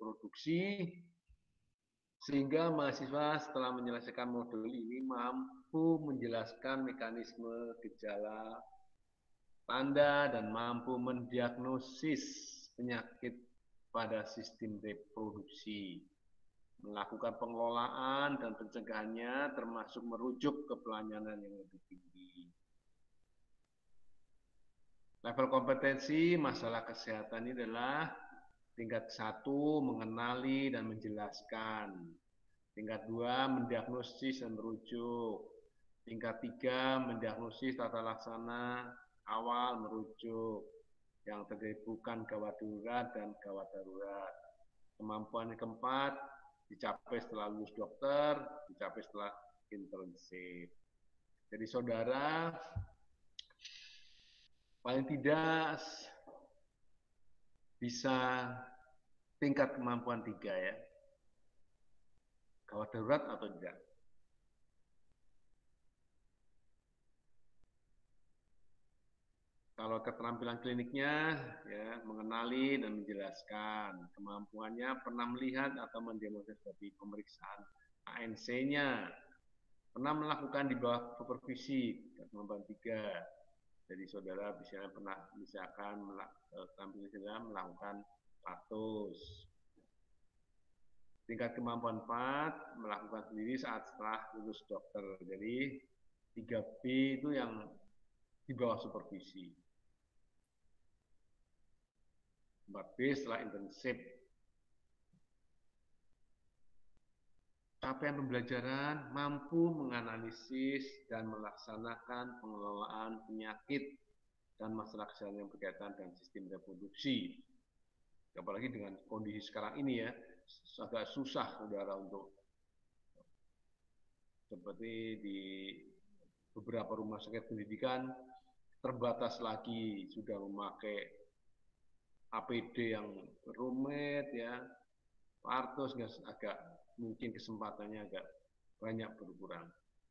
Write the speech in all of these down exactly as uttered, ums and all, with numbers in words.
reproduksi, sehingga mahasiswa setelah menyelesaikan modul ini mampu menjelaskan mekanisme gejala, tanda, dan mampu mendiagnosis penyakit pada sistem reproduksi, melakukan pengelolaan dan pencegahannya, termasuk merujuk ke pelayanan yang lebih tinggi. Level kompetensi masalah kesehatan ini adalah tingkat satu, mengenali dan menjelaskan. Tingkat dua, mendiagnosis dan merujuk. Tingkat tiga, mendiagnosis tata laksana awal merujuk. Yang terjadi bukan gawat darurat dan gawat darurat. Kemampuan yang keempat, dicapai setelah lulus dokter, dicapai setelah internship. Jadi saudara, paling tidak bisa tingkat kemampuan tiga ya. Gawat darurat atau tidak. Kalau keterampilan kliniknya, ya, mengenali dan menjelaskan. Kemampuannya pernah melihat atau mendemonstrasi seperti pemeriksaan A N C-nya. Pernah melakukan di bawah supervisi, kemampuan tiga. Jadi saudara bisa pernah misalkan tampilan melakukan status. Tingkat kemampuan empat, melakukan sendiri saat setelah lulus dokter. Jadi tiga B itu yang di bawah supervisi. empat B setelah internship. Capaian pembelajaran mampu menganalisis dan melaksanakan pengelolaan penyakit dan masalah kesehatan yang berkaitan dengan sistem reproduksi. Apalagi dengan kondisi sekarang ini ya, agak susah saudara untuk seperti di beberapa rumah sakit pendidikan terbatas lagi sudah memakai A P D yang rumit ya, partus agak mungkin kesempatannya agak banyak berkurang.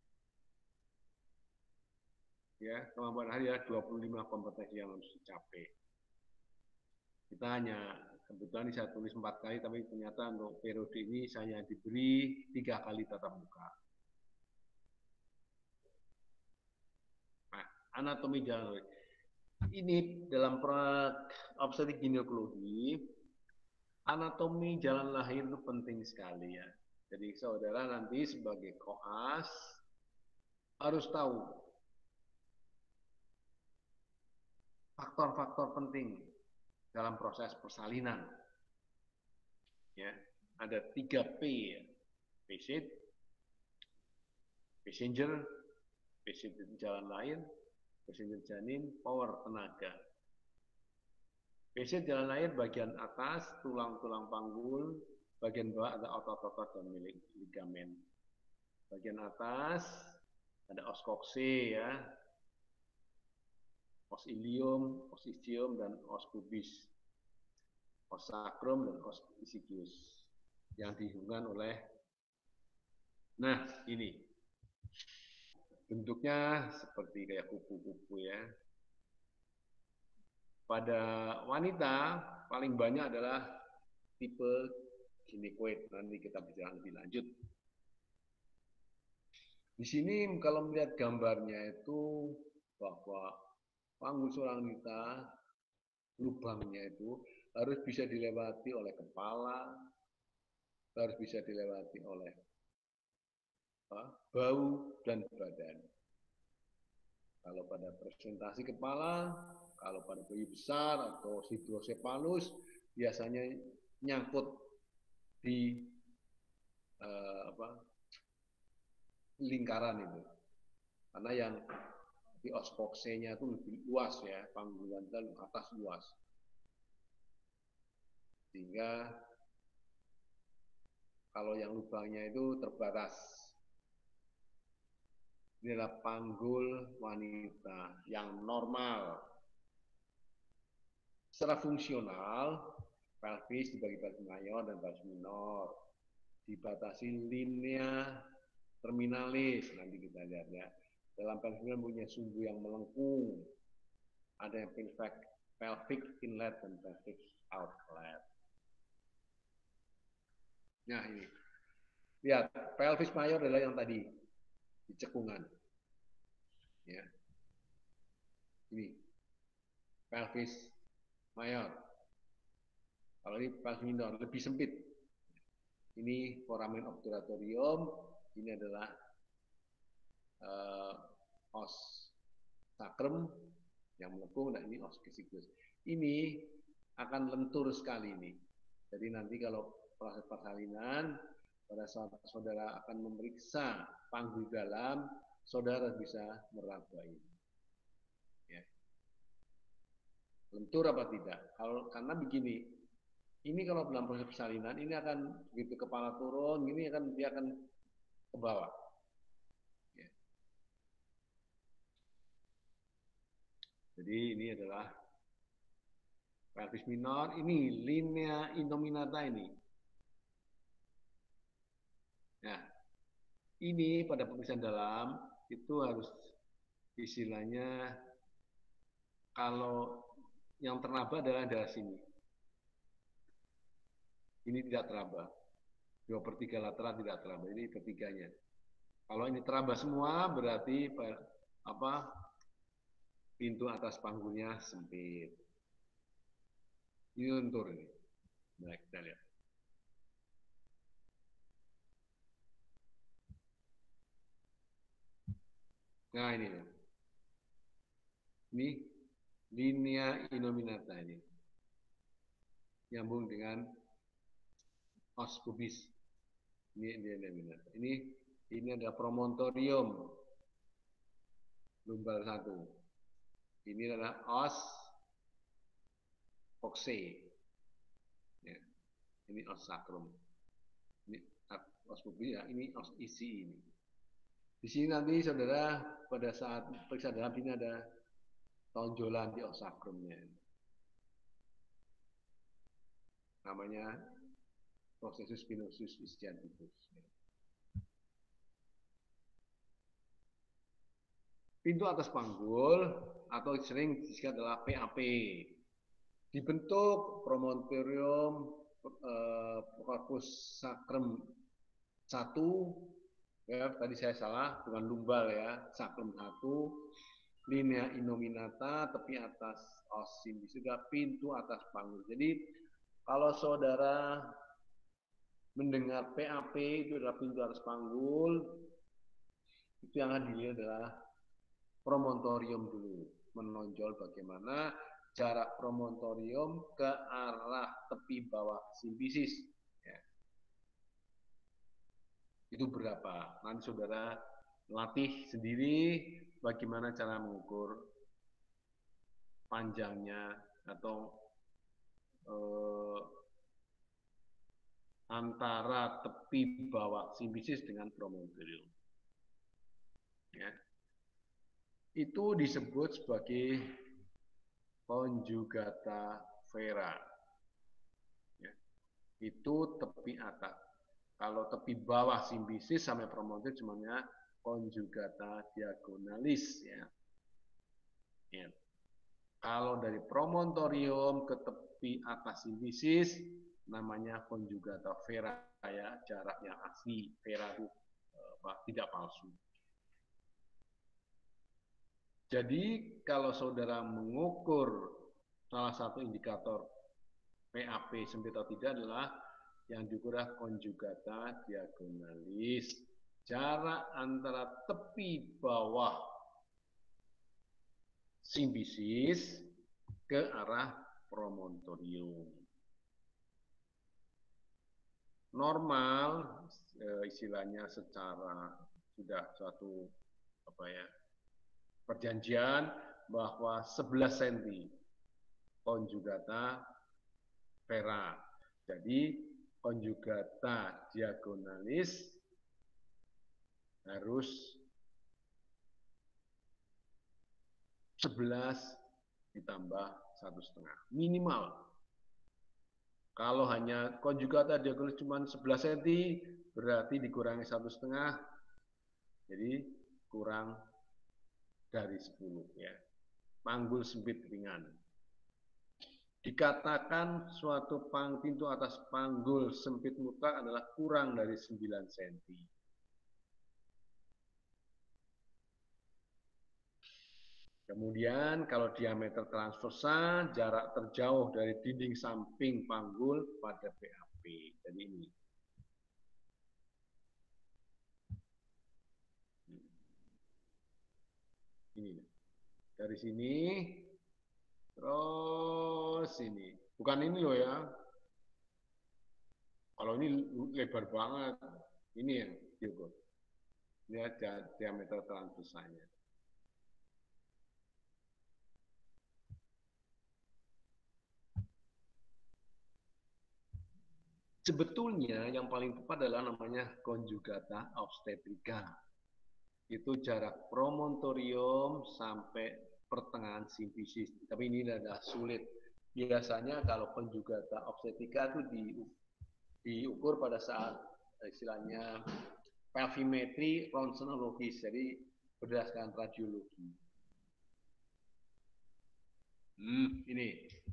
Ya, kemampuan hari ya dua puluh lima kompetensi yang harus dicapai. Kita hanya kebetulan saya tulis empat kali, tapi ternyata untuk periode ini saya diberi tiga kali tatap muka. Nah, anatomi jalan lahir. Ini dalam obstetrik ginekologi, anatomi jalan lahir itu penting sekali ya. Jadi saudara nanti sebagai koas harus tahu faktor-faktor penting dalam proses persalinan. Ya, ada tiga P ya. Patient, passenger, patient jalan lahir, passenger janin, power tenaga. Patient jalan lahir bagian atas, tulang-tulang panggul, bagian bawah ada otot-otot dan milik ligamen. Bagian atas ada os coxae ya, os ilium, os ischium dan os pubis, os sacrum dan os ischius yang dihubungkan oleh, nah ini bentuknya seperti kayak kupu-kupu ya. Pada wanita paling banyak adalah tipe ginekoid. Nanti kita bicara lebih lanjut. Di sini kalau melihat gambarnya itu bahwa panggul seorang wanita lubangnya itu harus bisa dilewati oleh kepala, harus bisa dilewati oleh apa, bau dan badan. Kalau pada presentasi kepala, kalau pada bayi besar atau hidrosepalus biasanya nyangkut di eh, apa, lingkaran itu, karena yang di os coxae-nya itu lebih luas ya, panggulan dan atas luas, sehingga kalau yang lubangnya itu terbatas. Ini adalah panggul wanita yang normal. Secara fungsional, pelvis dibagi pelvis mayor dan pelvis minor, dibatasi linea terminalis, nanti kita lihat ya. Dalam pelvis minor punya sumbu yang melengkung, ada yang pelvic, pelvic inlet dan pelvic outlet. Nah ini, lihat pelvis mayor adalah yang tadi di cekungan. Ya, ini pelvis mayor. Kalau ini pelvis minor lebih sempit. Ini foramen obturatorium. Ini adalah uh, os sacrum yang melengkung, dan ini os fasciculus. Ini akan lentur sekali ini. Jadi nanti kalau proses persalinan, pada saat saudara akan memeriksa panggul dalam, saudara bisa meraba ini. Ya. Lentur apa tidak? Kalau karena begini, ini kalau dalam proses persalinan ini akan begitu kepala turun, ini akan dia akan ke bawah. Ya. Jadi ini adalah pelvis minor, ini linea innominata ini. Nah, ini pada pemeriksaan dalam itu harus istilahnya kalau yang teraba adalah dari sini. Ini tidak teraba. Dua per tiga lateral tidak teraba. Ini ketiganya. Kalau ini teraba semua berarti apa? Pintu atas panggulnya sempit. Ini lentur ini. Nah, kita lihat. Nah ini, ini linea innominata ini, nyambung dengan os pubis. Ini linea innominata. Ini ini ada promontorium lumbal satu. Ini adalah os coxae. Ya. Ini os sacrum. Ini os pubis ya. Ini os isi ini. Di sini nanti saudara pada saat periksa dalam ini ada tonjolan di os sacrumnya. Namanya processus spinosus ischiaticus. Pintu atas panggul atau sering disingkat adalah P A P. Dibentuk promontorium eh, corpus sacrum satu. Ya, tadi saya salah, bukan lumbal ya, sacrum satu, linea innominata, tepi atas os simbis, juga pintu atas panggul. Jadi kalau saudara mendengar P A P itu adalah pintu atas panggul, itu yang akan dilihat adalah promontorium dulu, menonjol bagaimana jarak promontorium ke arah tepi bawah simbisis. Ya. Itu berapa? Nanti saudara latih sendiri bagaimana cara mengukur panjangnya atau eh, antara tepi bawah simbisis dengan promontorium. Ya. Itu disebut sebagai conjugata vera. Ya. Itu tepi atas. Kalau tepi bawah simbisis sampai promontorium namanya conjugata diagonalis. Ya. Ya. Kalau dari promontorium ke tepi atas simbisis namanya conjugata vera, ya, jarak yang asli. Vera itu eh, tidak palsu. Jadi kalau saudara mengukur salah satu indikator P A P sempit atau tidak adalah yang diukur conjugata diagonalis, jarak antara tepi bawah simbisis ke arah promontorium. Normal istilahnya secara sudah suatu apa ya perjanjian bahwa sebelas sentimeter conjugata vera. Jadi conjugata diagonalis harus sebelas ditambah satu setengah minimal. Kalau hanya conjugata diagonalis cuma sebelas sentimeter berarti dikurangi satu setengah, jadi kurang dari sepuluh ya. Panggul sempit ringan. Dikatakan suatu pang, pintu atas panggul sempit mutlak adalah kurang dari sembilan sentimeter. Kemudian kalau diameter transversa, jarak terjauh dari dinding samping panggul pada B A P. Jadi ini. Ini. Dari sini, terus ini. Bukan ini loh ya. Kalau ini lebar banget. Ini yang diukur. Ini ada diameter transversanya. Sebetulnya yang paling tepat adalah namanya conjugata obstetrica. Itu jarak promontorium sampai pertengahan simfisis. Tapi ini adalah sulit. Biasanya kalau conjugata obstetrica itu di, diukur pada saat istilahnya pelvimetri ronsenologis, jadi berdasarkan radiologi. Hmm, ini.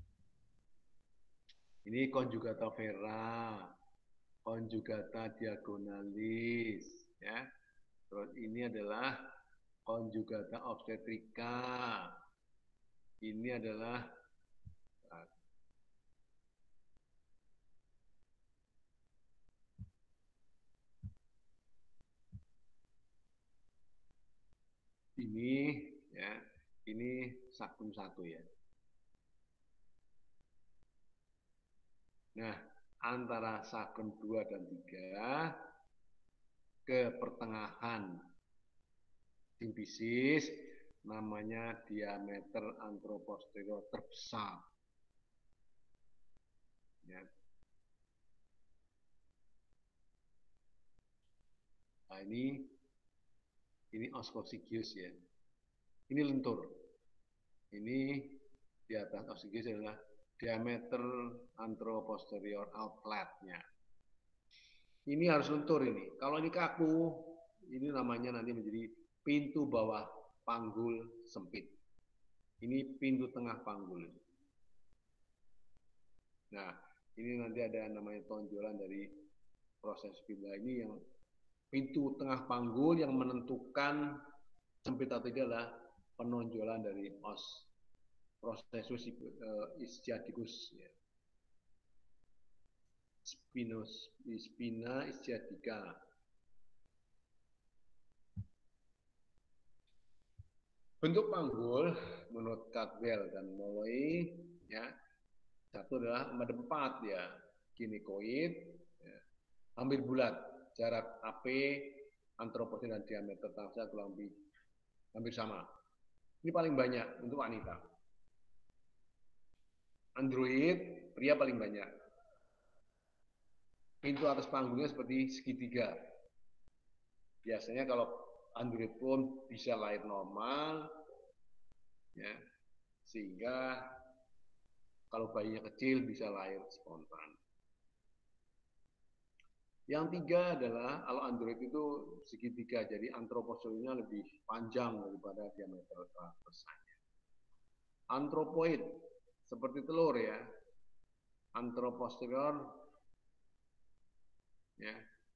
Ini conjugata vera, conjugata diagonalis, ya. Terus ini adalah conjugata obstetrica. Ini adalah ini, ya. Ini sakum satu ya. Nah, antara sakum dua dan tiga ke pertengahan simfisis namanya diameter anteroposterior terbesar. Ya. Nah, ini ini oskosigius ya. Ini lentur. Ini di atas oskosigius adalah diameter anteroposterior outletnya. Ini harus lentur ini. Kalau ini kaku, ini namanya nanti menjadi pintu bawah panggul sempit. Ini pintu tengah panggul. Nah, ini nanti ada namanya tonjolan dari proses pindah ini yang pintu tengah panggul yang menentukan sempit atau tidak adalah penonjolan dari os prosesus ischiadicus ya. Spinus, spina ischiadica. Bentuk panggul menurut Caldwell dan Molloy ya, satu adalah empat ya, kinikoid ya, hampir bulat, jarak A P anteroposterior dan diameter transversa kurang lebih hampir sama. Ini paling banyak untuk wanita. Android pria paling banyak. Pintu atas panggungnya seperti segitiga. Biasanya kalau android pun bisa lahir normal, ya, sehingga kalau bayinya kecil bisa lahir spontan. Yang tiga adalah kalau android itu segitiga, jadi antroposteriornya lebih panjang daripada diameter transversanya. Antropoid seperti telur ya, antroposterior ya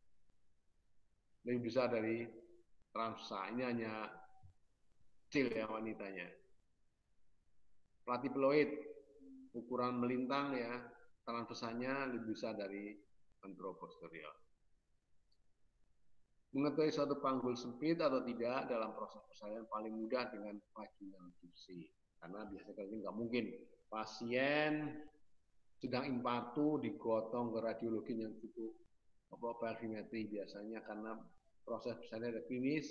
lebih besar dari transversa. Ini hanya kecil ya wanitanya. Platypeloid ukuran melintang ya, transversanya lebih besar dari anteroposterior. Mengetahui suatu panggul sempit atau tidak dalam proses persalinan paling mudah dengan vaginal biopsi. Karena biasanya kalau ini nggak mungkin pasien sedang infartu digotong ke radiologi yang cukup apa pelvimetri biasanya karena proses persalinan ada klinis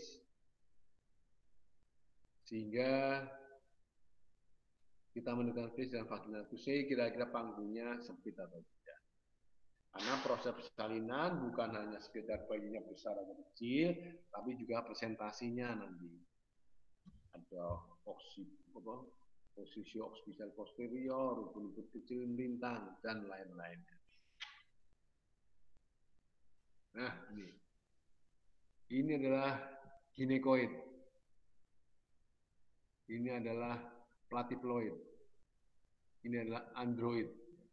sehingga kita menentukan klinis dan vaginal biopsi kira-kira panggulnya sempit atau tidak. Karena proses persalinan bukan hanya sekedar bayinya besar atau kecil, tapi juga presentasinya nanti. Ada oksi, apa, posisi oksidal posterior, bentuk kecil melintang, dan lain-lainnya. Nah, ini. Ini adalah ginekoid. Ini adalah platyploid. Ini adalah android.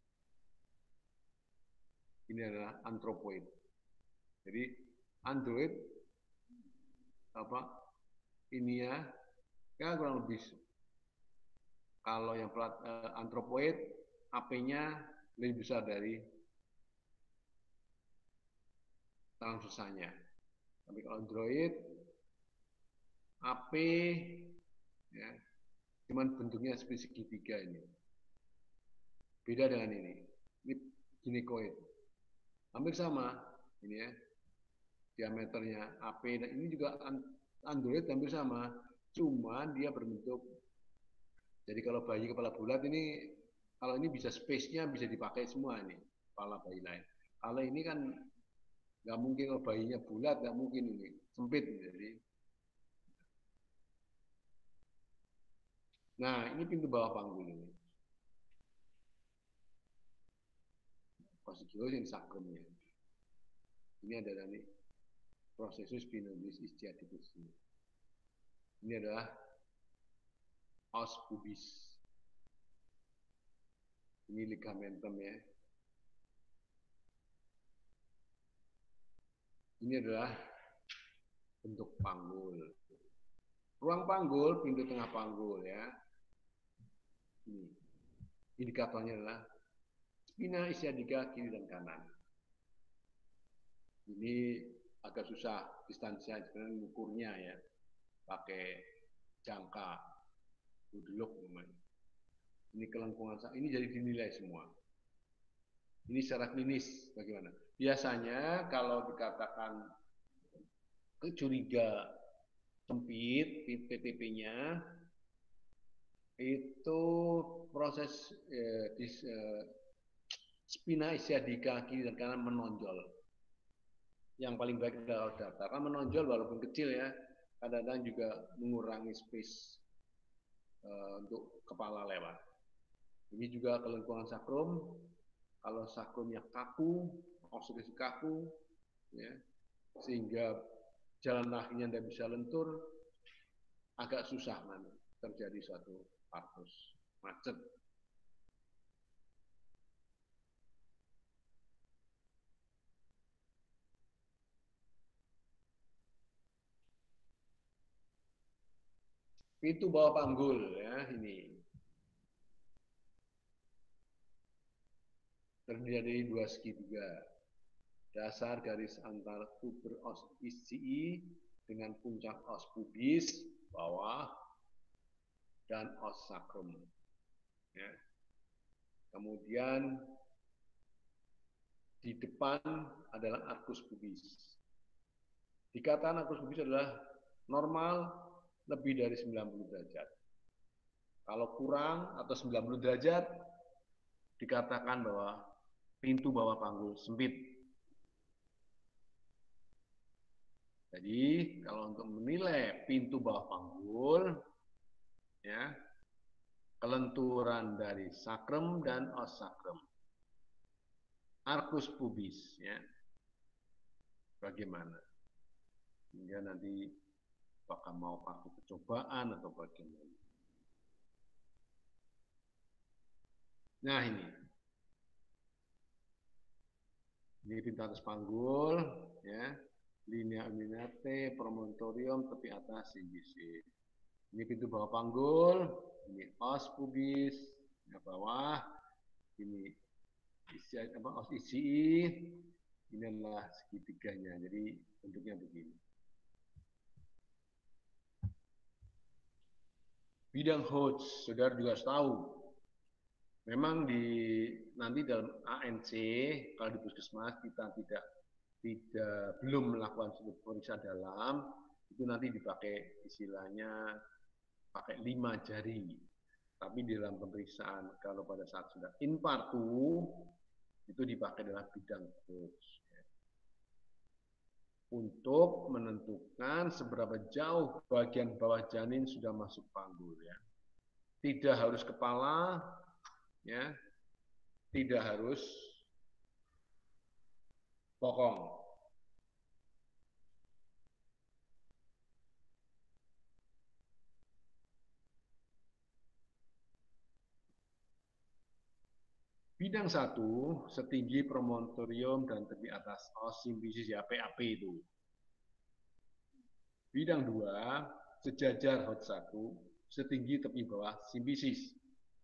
Ini adalah anthropoid. Jadi android apa ini ya, ya kurang lebih. Kalau yang plat, uh, anthropoid A P-nya lebih besar dari tangan susahnya. Tapi kalau Android A P ya, cuman bentuknya seperti segitiga ini. Beda dengan ini. Ini ginecoid. Hampir sama ini ya. Diameternya A P dan ini juga Android hampir sama. Cuma dia berbentuk. Jadi kalau bayi kepala bulat ini, kalau ini bisa space-nya bisa dipakai semua ini kepala bayi lain. Kalau ini kan nggak mungkin, kalau bayinya bulat nggak mungkin, ini sempit. Jadi, nah ini pintu bawah panggul ini. Coccygeal sacrumnya. Ini adalah nih processus spinoides ischiaticus. Ini adalah os pubis. Ini ligamentum ya. Ini adalah bentuk panggul. Ruang panggul, pintu tengah panggul ya. Ini. Indikatornya adalah spina ischiadica kiri dan kanan. Ini agak susah distansia sebenarnya mengukurnya ya. Pakai jangka budeluk namanya. Ini kelengkungan, ini jadi dinilai semua. Ini secara klinis bagaimana? Biasanya kalau dikatakan curiga sempit P T P-nya itu proses eh, dis, eh, spina ischiadica kiri dan kanan menonjol. Yang paling baik adalah data, kan menonjol walaupun kecil ya, kadang-kadang juga mengurangi space uh, untuk kepala lewat. Ini juga kelengkungan sakrum. Kalau sakrumnya kaku, oksigenasi kaku, ya, sehingga jalan kakinya tidak bisa lentur, agak susah man, terjadi suatu partus macet. Pintu bawah panggul ya, ini terdiri dari dua segitiga. Dasar garis antar tuber os ischii dengan puncak os pubis bawah dan os sacrum. Ya. Kemudian di depan adalah arcus pubis. Dikatakan arcus pubis adalah normal lebih dari sembilan puluh derajat. Kalau kurang atau sembilan puluh derajat, dikatakan bahwa pintu bawah panggul sempit. Jadi kalau untuk menilai pintu bawah panggul, ya, kelenturan dari sakrum dan os sakrum, arcus pubis, ya, bagaimana? Hingga nanti apakah mau pakai percobaan atau bagaimana? Nah ini, ini pintu atas panggul, ya. Linea eminate, promontorium, tepi atas, simbisi. Ini pintu bawah panggul, ini os pubis, yang bawah, ini isi apa os isi, ini adalah segitiganya, jadi bentuknya begini. Bidang Hodge, saudara juga harus tahu. Memang di nanti dalam A N C, kalau di puskesmas kita tidak tidak belum melakukan pemeriksaan dalam, itu nanti dipakai istilahnya pakai lima jari. Tapi di dalam pemeriksaan kalau pada saat sudah in partu itu dipakai dalam bidang Hodge untuk menentukan seberapa jauh bagian bawah janin sudah masuk panggul ya. Tidak harus kepala ya. Tidak harus bokong. Bidang satu, setinggi promontorium dan tepi atas os simfisis, ya, P A P itu. Bidang dua, sejajar H O T satu, setinggi tepi bawah simfisis.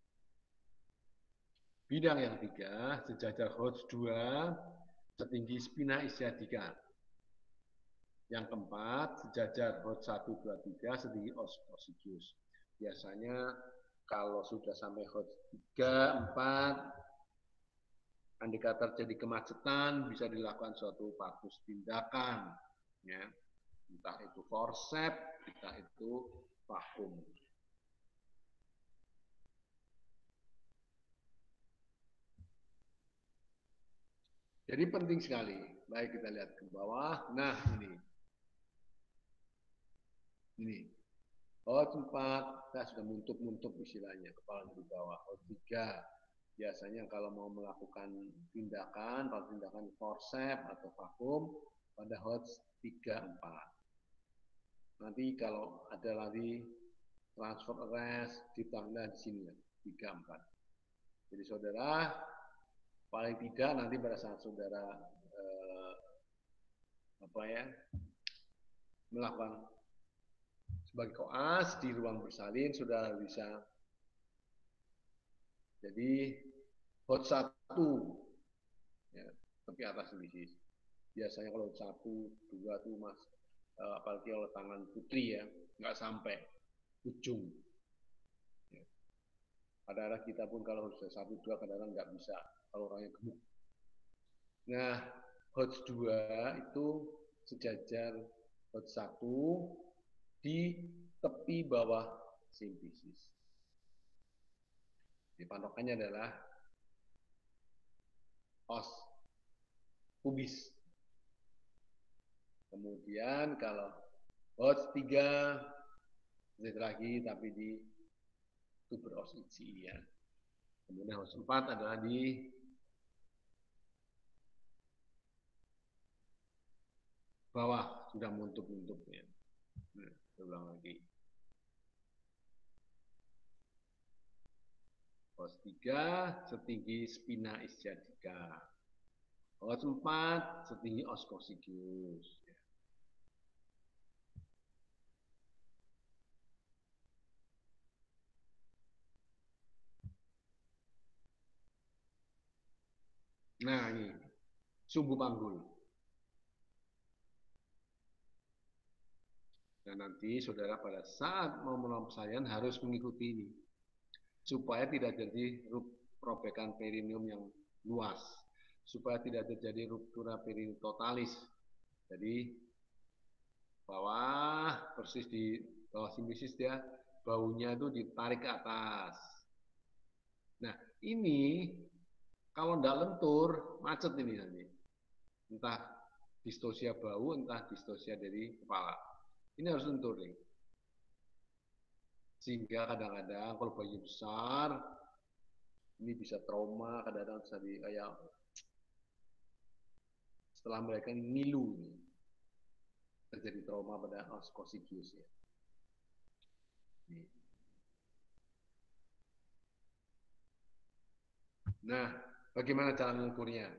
Bidang yang tiga, sejajar H O T dua, setinggi spina ischiadica. Yang keempat, sejajar H O T satu, dua, tiga, setinggi os coccygeus. Biasanya kalau sudah sampai H O T tiga, empat, andai terjadi kemacetan, bisa dilakukan suatu partus tindakan, ya. Entah itu forceps, entah itu vakum. Jadi penting sekali. Baik, kita lihat ke bawah. Nah, ini. Ini. H O T empat, saya sudah muntuk-muntuk istilahnya, kepala di bawah. H O T tiga, biasanya kalau mau melakukan tindakan, kalau tindakan forceps atau vakum, pada H O T tiga, empat. Nanti kalau ada lagi transfer arrest, ditambah di sini, tiga, empat. Jadi saudara, paling tidak nanti pada saat saudara eh, apa ya melakukan sebagai koas di ruang bersalin, saudara bisa jadi H O T satu, ya, tapi atas simfisis. Biasanya kalau satu, dua tuh mas, eh, apalagi kalau tangan putri ya, nggak sampai ujung. Ya. Kadang-kadang kita pun kalau sudah satu, dua, kadang-kadang nggak bisa kalau orangnya gemuk. Nah, H O T dua itu sejajar H O T satu di tepi bawah simfisis. Di patokannya adalah os pubis. Kemudian kalau H O T tiga sedikit lagi tapi di tuberos ischia. Kemudian H O T empat adalah di bawah, sudah muntuk-muntuknya. Nah, ulang lagi. H O T tiga setinggi spina ischiadica. H O T empat setinggi os coccygeus. Nah, ini sumbu panggul. Dan nanti saudara pada saat mau melakukan persalinan harus mengikuti ini supaya tidak terjadi robekan perineum yang luas, supaya tidak terjadi ruptura perineum totalis. Jadi bawah persis di bawah simfisis dia baunya itu ditarik ke atas. Nah, ini kalau tidak lentur, macet ini nanti. Entah distosia bau, entah distosia dari kepala. Ini harus lentur nih. Sehingga kadang-kadang kalau bayi besar, ini bisa trauma, kadang-kadang bisa di kayak setelah mereka ngilu nih, terjadi trauma pada os coccygeus ya. Nah, bagaimana cara mengukurnya?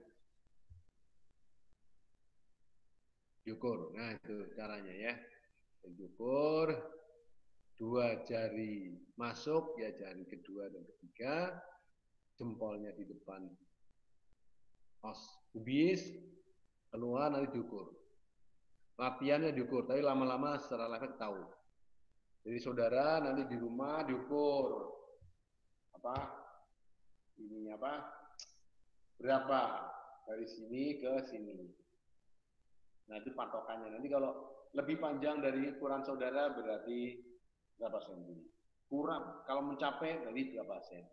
Diukur. Nah, itu caranya ya. Diukur dua jari masuk, ya jari kedua dan ketiga, jempolnya di depan os pubis, keluar nanti diukur. Latihannya diukur, tapi lama-lama secara efek tahu. Jadi saudara nanti di rumah diukur apa ininya apa berapa dari sini ke sini. Nah itu patokannya. Nanti kalau lebih panjang dari ukuran saudara berarti berapa senti. Kurang kalau mencapai dari berapa senti.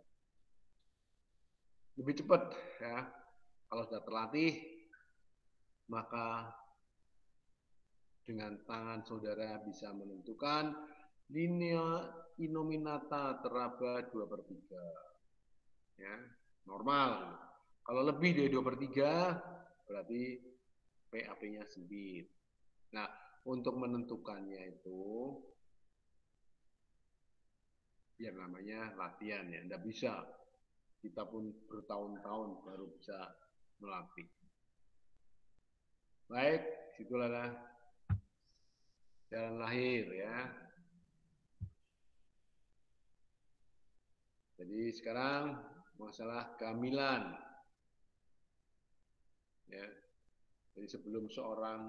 Lebih cepat ya. Kalau sudah terlatih maka dengan tangan saudara bisa menentukan linea inominata teraba dua per tiga. Ya, normal. Kalau lebih dari dua per tiga berarti P A P-nya sempit. Nah, untuk menentukannya itu yang namanya latihan ya, Anda bisa kita pun bertahun-tahun baru bisa melatih. Baik, situlah jalan lahir ya. Jadi sekarang masalah kehamilan. Ya. Jadi sebelum seorang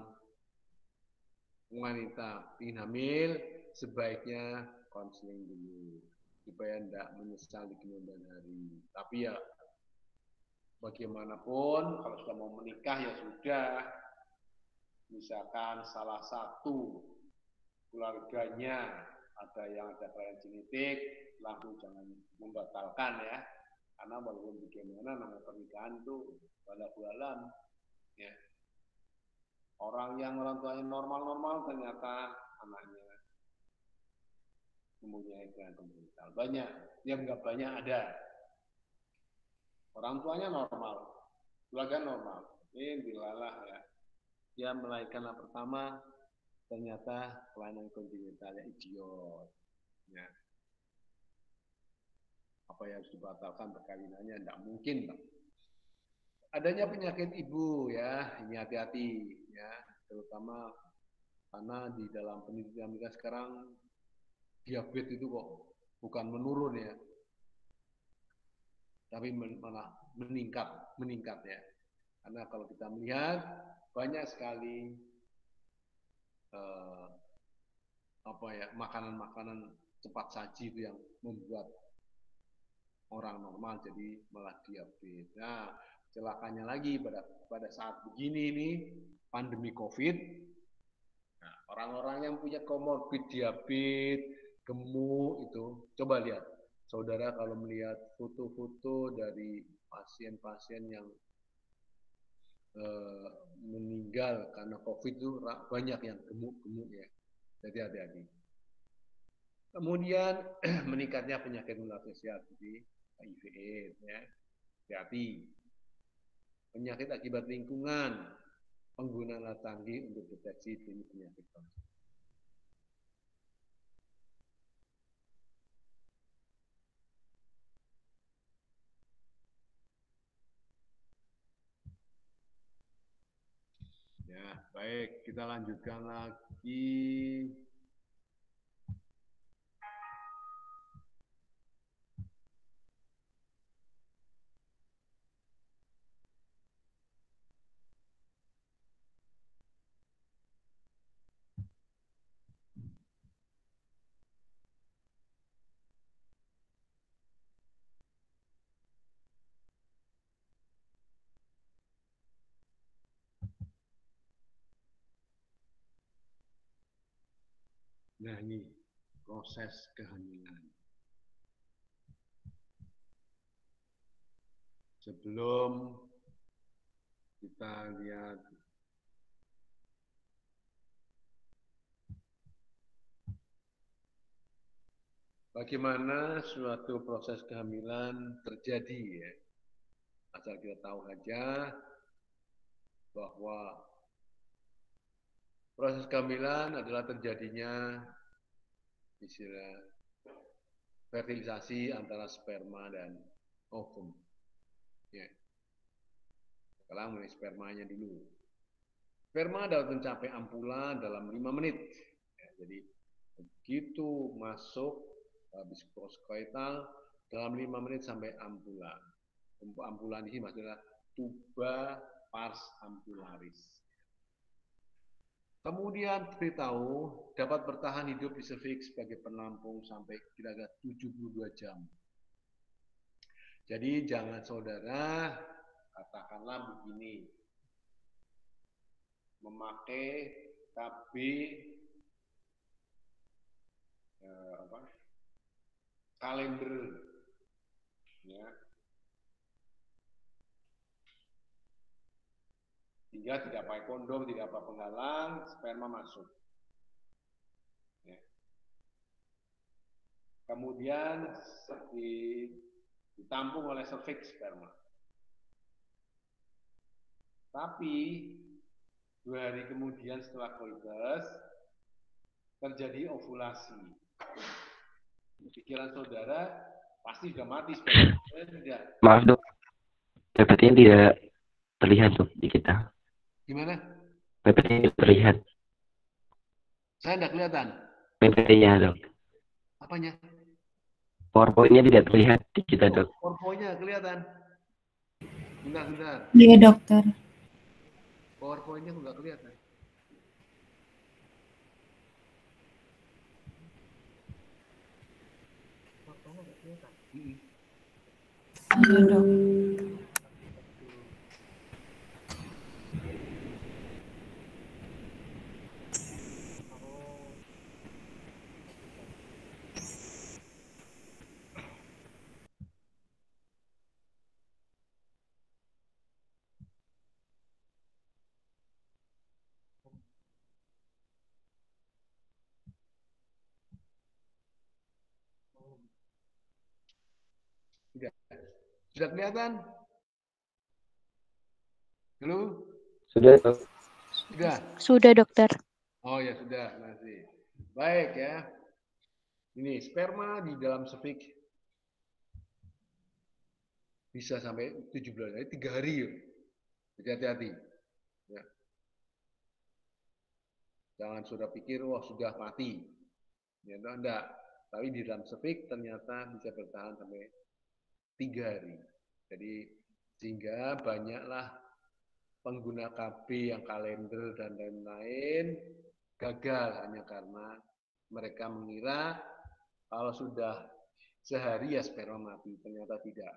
wanita ingin hamil, sebaiknya konseling dulu supaya tidak menyesal di kemudian hari. Tapi ya bagaimanapun kalau sudah mau menikah ya sudah. Misalkan salah satu keluarganya ada yang ada kelainan genetik, langsung jangan membatalkan ya. Karena walaupun bagaimana namanya pernikahan itu walau alam ya. Orang yang orang tuanya normal-normal ternyata anaknya mempunyai kelainan mental. Banyak, yang enggak banyak ada. Orang tuanya normal, keluarga normal. Ini dilalah ya. Dia melahirkan anak pertama, ternyata kelainan kongenitalnya idiot. Ya. Apa yang harus dibatalkan perkawinannya? Tidak mungkin, Pak. Adanya penyakit ibu ya, ini hati-hati ya, terutama karena di dalam penelitian kita sekarang diabetes itu kok bukan menurun ya, tapi malah meningkat, meningkat ya. Karena kalau kita melihat banyak sekali eh, apa ya makanan-makanan cepat saji itu yang membuat orang normal jadi malah diabetes. Nah, celakanya lagi pada pada saat begini ini pandemi COVID, nah, orang-orang yang punya komorbid diabetes, gemuk itu, coba lihat, saudara kalau melihat foto-foto dari pasien-pasien yang eh, meninggal karena COVID itu banyak yang gemuk-gemuk ya, jadi hati-hati. Kemudian meningkatnya penyakit menular sosial seperti H I V AIDS ya, hati-hati. Penyakit akibat lingkungan, penggunaan alat canggih untuk deteksi dini penyakit. Ya, baik, kita lanjutkan lagi. Nah, ini proses kehamilan. Sebelum kita lihat bagaimana suatu proses kehamilan terjadi ya. Asal kita tahu saja bahwa proses kehamilan adalah terjadinya istilah fertilisasi antara sperma dan ovum. Ya. Sekarang mulai spermanya dulu. Sperma dapat mencapai ampula dalam lima menit. Ya, jadi begitu masuk habis proskoital dalam lima menit sampai ampula. Ampula ini maksudnya tuba pars ampularis. Kemudian beritahu dapat bertahan hidup di serviks sebagai penampung sampai kira-kira tujuh puluh dua jam. Jadi jangan saudara katakanlah begini, memakai K B eh, apa, kalender, ya, hingga tidak pakai kondom, tidak apa penghalang, sperma masuk. Ya. Kemudian ditampung oleh serviks sperma. Tapi dua hari kemudian setelah koitus terjadi ovulasi. Pikiran saudara Pasti sudah mati sperma. Tidak. Maaf dok, P P T-nya tidak terlihat dok di kita. Gimana? P P T-nya tidak terlihat. Saya tidak kelihatan. P P T-nya dok. Apanya? PowerPoint-nya tidak terlihat di kita Oh, dok. PowerPoint-nya kelihatan. Bentar, bentar. Iya dokter. PowerPoint-nya nggak kelihatan. PowerPoint-nya nggak kelihatan. Mm-mm. Iya dok. Oh. Sudah. Sudah kelihatan? Halo? Sudah dok. Sudah. Sudah, dokter. Oh ya sudah, masih. Baik ya. Ini sperma di dalam cervix bisa sampai tujuh belas hari, tiga hari ya. Jadi hati-hati. Ya. Jangan sudah pikir, wah sudah mati. Ya, enggak. Tapi di dalam cervix ternyata bisa bertahan sampai tiga hari. Jadi sehingga banyaklah pengguna K B yang kalender dan lain-lain gagal hanya karena mereka mengira kalau sudah sehari ya sperma mati, ternyata tidak.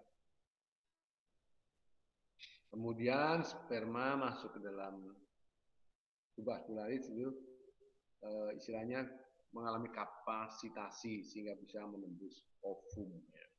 Kemudian sperma masuk ke dalam tubuh vascularis itu eh, istilahnya mengalami kapasitasi sehingga bisa menembus ovum.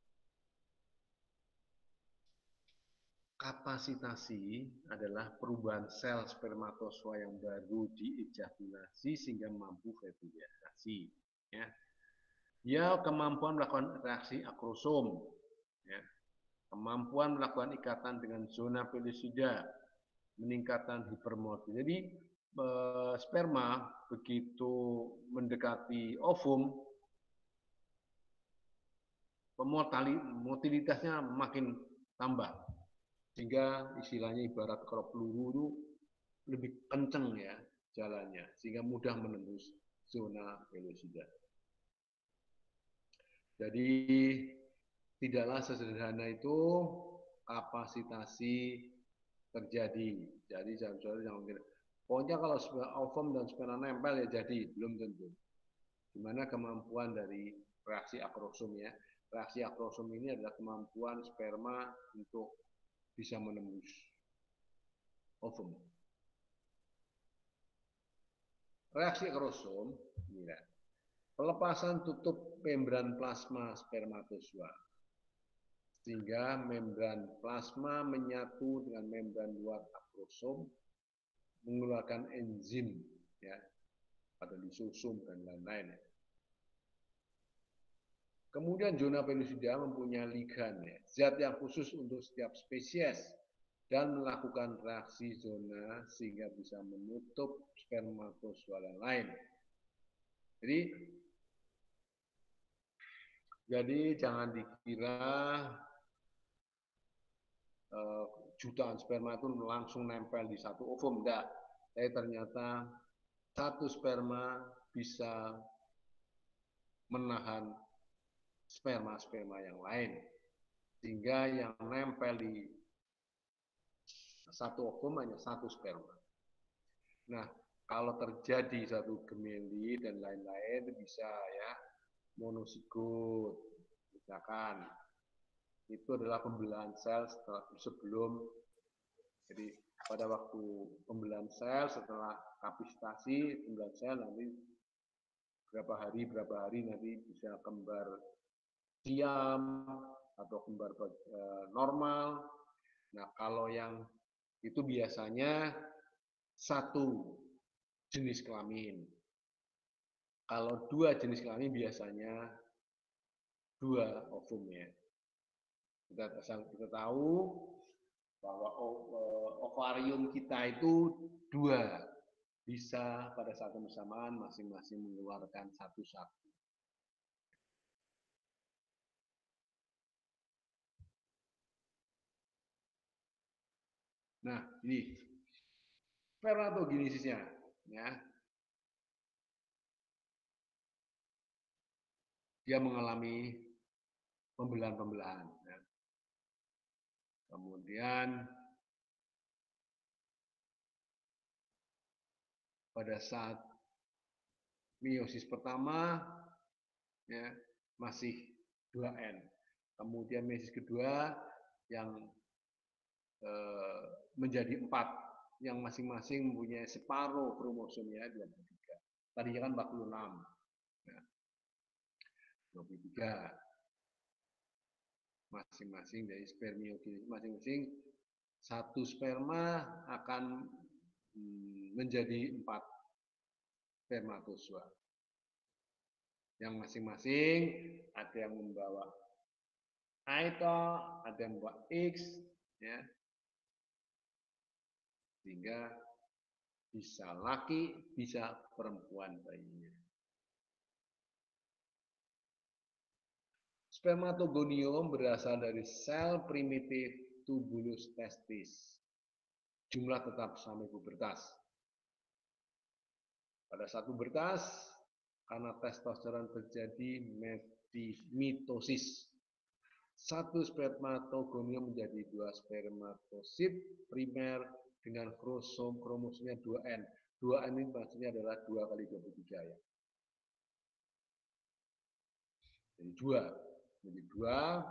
Kapasitasi adalah perubahan sel spermatozoa yang baru diejakulasi sehingga mampu fertilisasi. Ya. Ya, kemampuan melakukan reaksi akrosom, ya. Kemampuan melakukan ikatan dengan zona pellucida, meningkatkan hipermorfis. Jadi eh, sperma begitu mendekati ovum, motilitasnya makin tambah. Sehingga istilahnya ibarat kalau peluru itu lebih kenceng ya jalannya, sehingga mudah menembus zona pellucida. Jadi tidaklah sesederhana itu kapasitasi terjadi. Jadi jangan jangan kira. Pokoknya kalau ovum dan sperma nempel ya jadi, belum tentu. Gimana kemampuan dari reaksi akrosom ya? Reaksi akrosom ini adalah kemampuan sperma untuk bisa menembus ovum. Reaksi akrosom, ya. Pelepasan tutup membran plasma spermatozoa sehingga membran plasma menyatu dengan membran luar akrosom mengeluarkan enzim ya pada lisosom dan lain-lain. Kemudian zona pellucida mempunyai ligan ya, zat yang khusus untuk setiap spesies dan melakukan reaksi zona sehingga bisa menutup spermatozoa yang lain. Jadi jadi jangan dikira uh, jutaan sperma itu langsung nempel di satu ovum, enggak. Tapi ternyata satu sperma bisa menahan sperma-sperma yang lain. Sehingga yang nempel di satu ovum hanya satu sperma. Nah, kalau terjadi satu gemeli dan lain-lain bisa ya monosigot, misalkan itu adalah pembelahan sel setelah, sebelum jadi pada waktu pembelahan sel setelah kapasitasi pembelahan sel nanti berapa hari berapa hari nanti bisa kembar siam atau kembar normal. Nah kalau yang itu biasanya satu jenis kelamin. Kalau dua jenis kelamin biasanya dua ovum ya. Kita, kita tahu bahwa ovarium kita itu dua, bisa pada saat bersamaan masing-masing mengeluarkan satu-satu. Nah, ini spermatogenesisnya, ya. Dia mengalami pembelahan-pembelahan. Ya. Kemudian pada saat meiosis pertama, ya, masih dua N. Kemudian meiosis kedua yang eh, menjadi empat, yang masing-masing mempunyai separuh kromosomnya dua puluh tiga. Tadinya kan empat puluh enam. Ya. dua puluh tiga. Masing-masing dari spermiogenesis, masing-masing satu sperma akan menjadi empat spermatozoa. Yang masing-masing ada yang membawa aito, ada yang membawa X, ya. Sehingga bisa laki, bisa perempuan bayinya. Spermatogonium berasal dari sel primitif tubulus testis. Jumlah tetap sampai pubertas. Pada saat pubertas, karena testosteron terjadi mitosis. Satu spermatogonium menjadi dua spermatosit primer dengan kromosom kromosomnya dua N. dua N ini maksudnya adalah dua kali dua puluh tiga ya. Jadi dua. Jadi dua,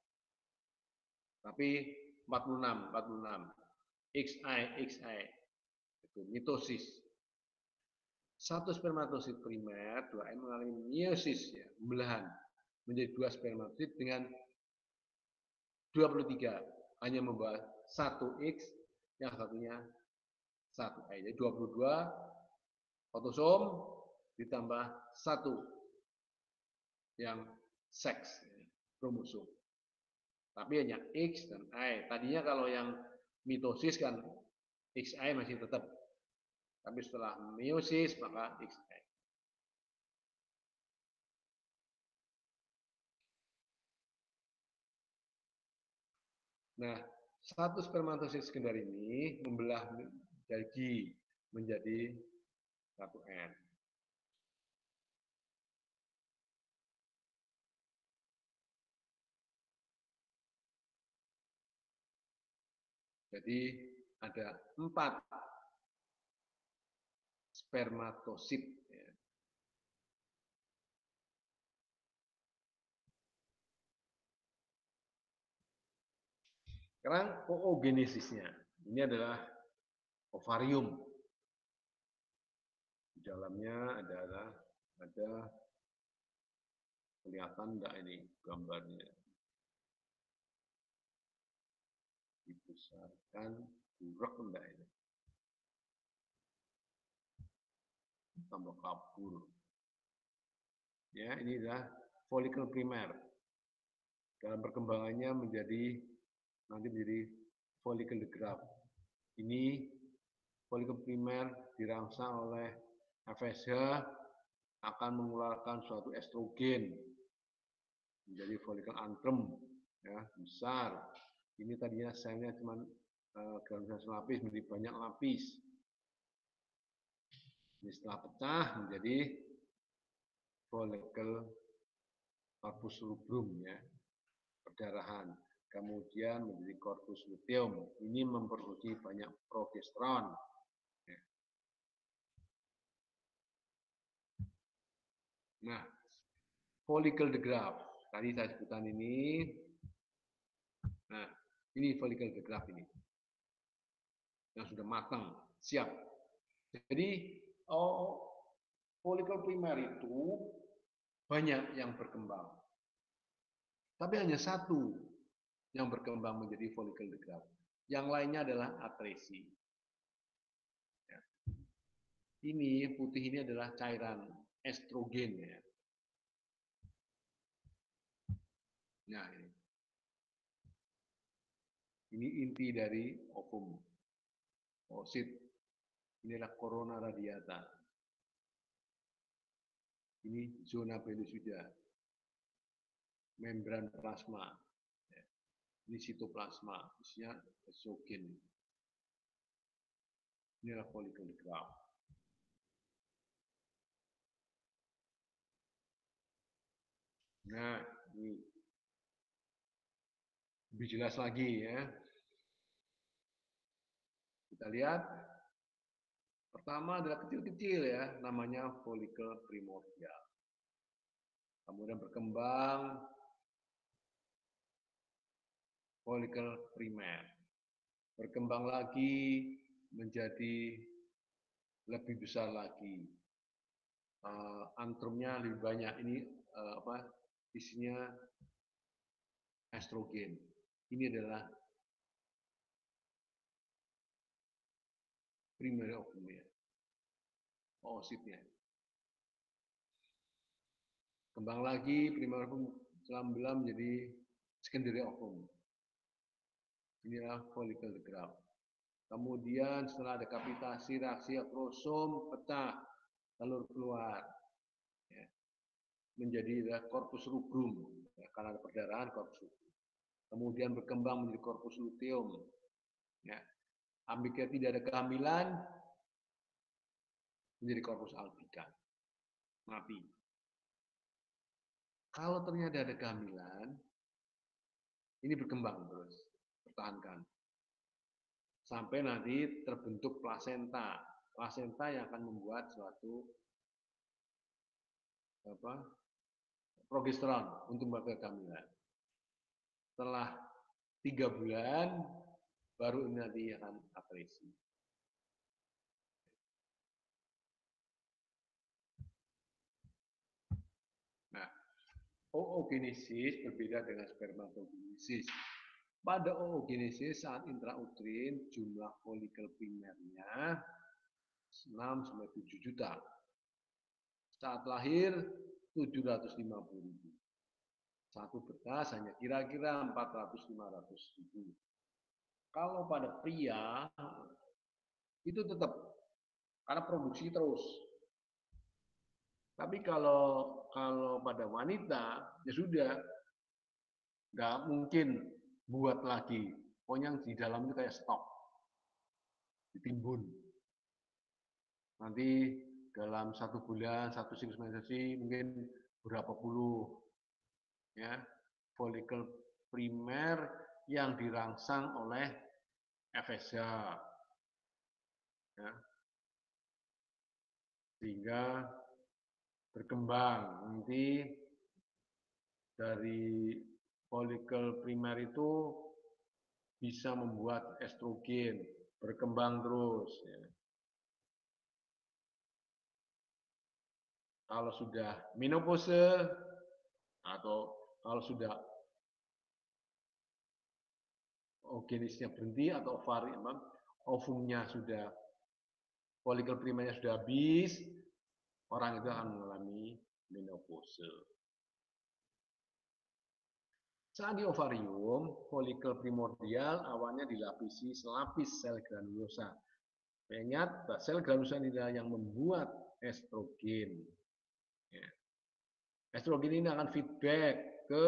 tapi empat puluh enam, empat puluh enam. X I, X I. Itu mitosis. Satu spermatosit primer, dua N mengalami meiosis, ya, pembelahan. Menjadi dua spermatosit dengan dua puluh tiga. Hanya membawa satu X, yang satunya satu Y. Jadi dua puluh dua autosom ditambah satu yang seks, kromosom. Tapi hanya X dan Y. Tadinya kalau yang mitosis kan X Y masih tetap. Tapi setelah meiosis maka X Y. Nah, satu spermatosit sekunder ini membelah jadi menjadi satu N. Jadi ada empat spermatosit. Ya. Sekarang oogenesisnya. Ini adalah ovarium. Di dalamnya adalah ada kelihatan enggak ini gambarnya? Dibesarkan burak enggak ini? Tambah kabur. Ya, ini adalah folikel primer. Dalam perkembangannya menjadi nanti menjadi folikel de Graaff. Ini folikel primer dirangsang oleh F S H akan mengeluarkan suatu estrogen menjadi folikel antrem, ya, besar. Ini tadinya selnya cuma uh, granulasi lapis menjadi banyak lapis. Ini setelah pecah menjadi folikel corpus rubrum, ya, perdarahan. Kemudian menjadi corpus luteum. Ini memproduksi banyak progesteron. Ya. Nah, folikel de Graaff. Tadi saya sebutkan ini. Nah, ini folikel de Graaff ini. Yang sudah matang, siap. Jadi, oh, folikel primer itu banyak yang berkembang. Tapi hanya satu yang berkembang menjadi folikel de Graaff. Yang lainnya adalah atresi. Ya. Ini putih ini adalah cairan estrogen, ya. Nah, ini. Ini inti dari ovum. Oosit. Inilah corona radiata. Ini zona pellucida. Membran plasma. Ini sitoplasma, isinya estrogen. Inilah follicle graph. Nah, ini lebih jelas lagi ya. Kita lihat, pertama adalah kecil-kecil ya, namanya follicle primordial. Kemudian berkembang follicle primer. Berkembang lagi menjadi lebih besar lagi. Uh, antrumnya lebih banyak. Ini uh, apa? Isinya estrogen. Ini adalah primary ovum ya. Oositnya. Kembang lagi primary ovum selama menjadi secondary ovum. Inilah follicle graph. Kemudian setelah ada kapitasi, reaksi akrosom, pecah, telur keluar. Ya. Menjadi corpus rubrum. Ya, karena ada perdarahan, corpus rubrum. Kemudian berkembang menjadi corpus luteum. Ya. Apabila tidak ada kehamilan, menjadi corpus albicans. Mati. Kalau ternyata ada kehamilan, ini berkembang terus, pertahankan. Sampai nanti terbentuk plasenta. Plasenta yang akan membuat suatu apa, progesteron untuk membuat kehamilan. Setelah tiga bulan, baru ini nanti akan akresi. Nah, oogenesis berbeda dengan spermatogenesis. Pada oogenesis saat intrauterin jumlah folikel primernya enam sampai tujuh juta. Saat lahir tujuh ratus lima puluh ribu. Satu betas hanya kira-kira empat ratus sampai lima ratus ribu. Kalau pada pria itu tetap karena produksi terus. Tapi kalau kalau pada wanita ya sudah nggak mungkin buat lagi. Pokoknya yang di dalam itu kayak stok, ditimbun. Nanti dalam satu bulan satu siklus menstruasi mungkin berapa puluh ya folikel primer yang dirangsang oleh F S H ya. Sehingga berkembang nanti dari folikel primer itu bisa membuat estrogen berkembang terus ya. Kalau sudah menopause atau kalau sudah oogenesisnya berhenti atau ovari ovumnya sudah folikel primernya sudah habis, orang itu akan mengalami menopause. Saat di ovarium, folikel primordial awalnya dilapisi selapis sel granulosa. Ingat, sel granulosa ini yang membuat estrogen. Ya. Estrogen ini akan feedback ke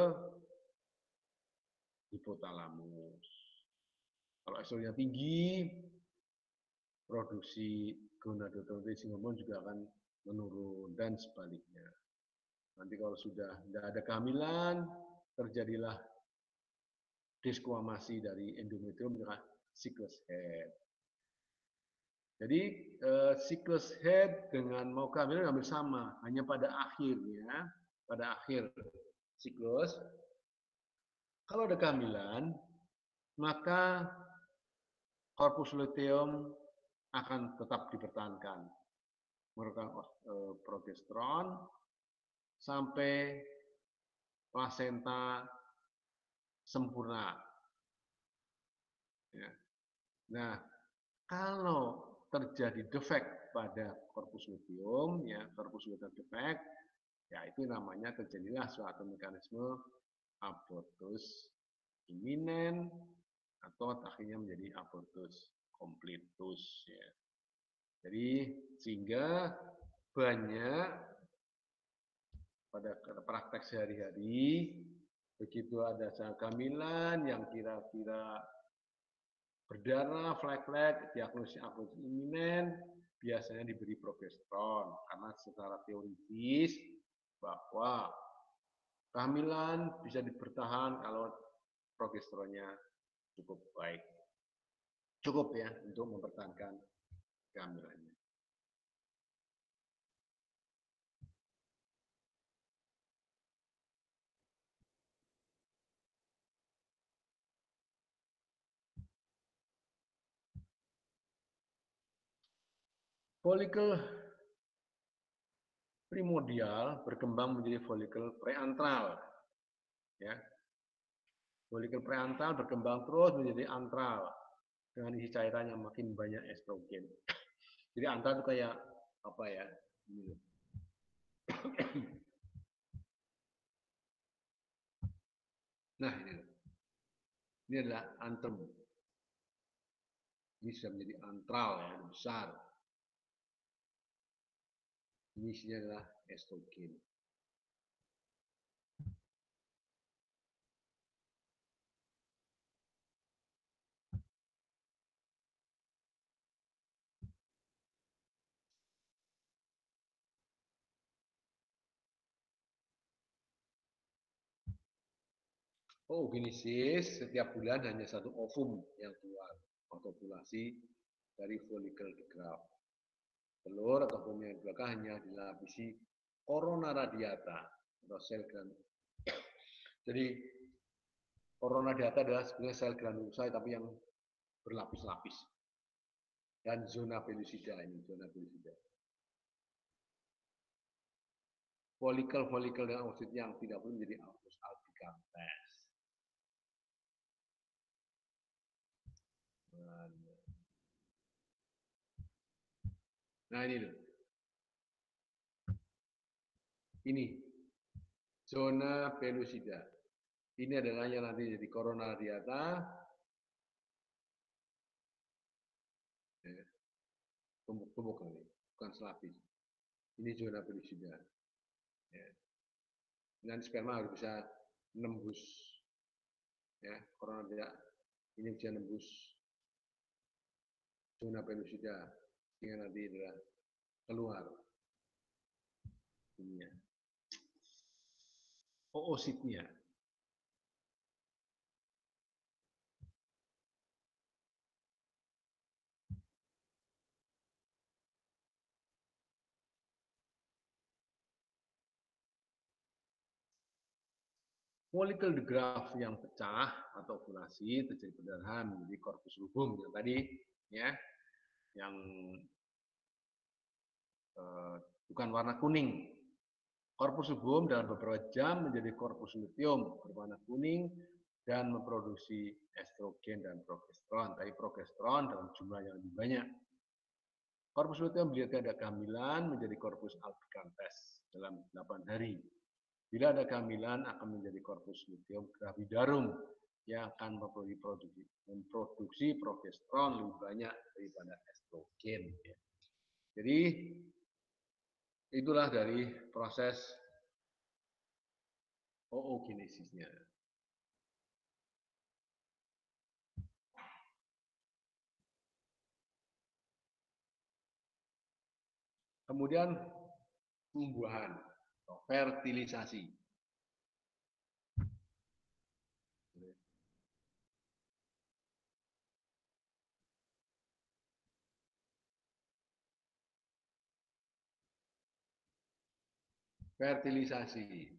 hipotalamus. Kalau estrogennya tinggi, produksi gonadotropin hormon juga akan menurun dan sebaliknya. Nanti kalau sudah tidak ada kehamilan, terjadilah desquamasi dari endometrium dengan cyclus head. Jadi eh, cyclus head dengan mau kehamilan hampir sama, hanya pada akhirnya, pada akhir siklus, kalau ada kehamilan, maka corpus luteum akan tetap dipertahankan, merupakan eh, progesteron sampai plasenta sempurna. Ya. Nah, kalau terjadi defek pada corpus luteum, ya corpus luteum defek, ya itu namanya terjadilah suatu mekanisme abortus iminen atau akhirnya menjadi abortus completus. Ya. Jadi sehingga banyak pada praktek sehari-hari begitu ada kehamilan yang kira-kira berdarah, flek-flek, diagnosis akut iminen, biasanya diberi progesteron karena secara teoritis bahwa kehamilan bisa dibertahan kalau progesteronnya cukup baik. Cukup ya untuk mempertahankan kehamilannya. Folikel primordial berkembang menjadi folikel preantral. Ya. Folikel preantral berkembang terus menjadi antral dengan isi cairan yang makin banyak estrogen. Jadi antral itu kayak apa ya? Nah ini, ini adalah antrum. Ini sudah menjadi antral yang besar. Ini isinya adalah estrogen. Oogenesis setiap bulan hanya satu ovum yang keluar ovulasi dari folikel di graft. Telur atau ovum yang belakang hanya dilapisi corona radiata atau sel granul. Jadi corona radiata adalah sebenarnya sel granulosa tapi yang berlapis-lapis. Dan zona pellucida ini zona pellucida. Folikel-folikel dengan oosit yang tidak perlu menjadi alpus albicantes. Nah ini loh. Ini zona pellucida. Ini adalah yang nanti jadi corona radiata. Tumbuk-tumbuk ini, bukan selapis. Ini zona pellucida. Ya. Nanti sperma harus bisa nembus. Ya, corona tidak. Ini bisa nembus zona pellucida. Sehingga nanti adalah keluar. Ini ya. Oositnya. Folikel di graft yang pecah atau ovulasi terjadi perdarahan menjadi korpus lubum yang tadi ya, yang eh, bukan warna kuning. Korpus lubum dalam beberapa jam menjadi korpus luteum berwarna kuning dan memproduksi estrogen dan progesteron. Tapi progesteron dalam jumlah yang lebih banyak. Korpus luteum bila ada kehamilan menjadi korpus albicantes dalam delapan hari. Bila ada kehamilan akan menjadi korpus luteum gravidarum yang akan memproduksi, memproduksi progesteron lebih banyak daripada estrogen. Jadi itulah dari proses oogenesisnya. Kemudian pembuahan atau fertilisasi. Fertilisasi.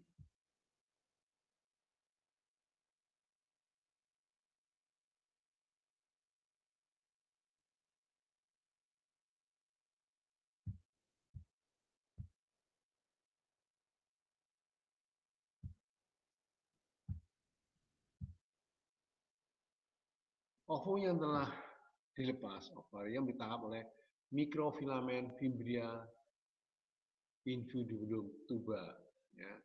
Ovum yang telah dilepas, ovarium ditangkap oleh mikrofilamen Fimbria infundibulum tuba. Ya.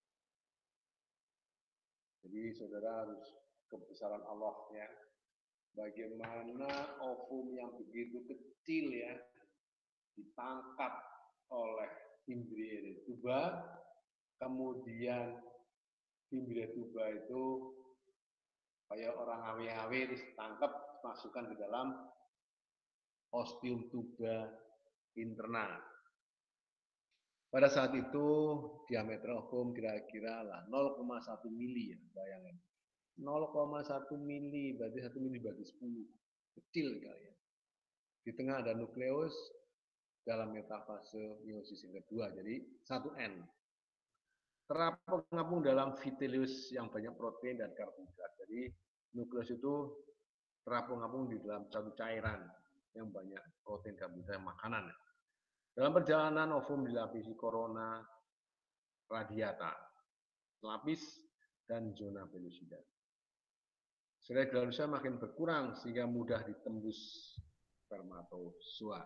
Jadi saudara harus kebesaran Allah ya. Bagaimana ovum yang begitu kecil ya ditangkap oleh Fimbria tuba, kemudian Fimbria tuba itu kayak orang awe-awe terus tangkap masukkan ke dalam ostium tuba interna. Pada saat itu diameter ovum kira-kira lah nol koma satu mili ya, bayangin. nol koma satu mili berarti satu mili bagi sepuluh. Kecil sekali ya. Di tengah ada nukleus dalam metafase meiosis yang kedua, jadi satu N. Terapung dalam vitelius yang banyak protein dan karbohidrat. Jadi nukleus itu terapung-apung di dalam satu cairan yang banyak protein, karbohidrat, makanan. Dalam perjalanan ovum dilapisi korona radiata, lapis, dan zona pellucida. Selai glandulosa makin berkurang sehingga mudah ditembus spermatozoa.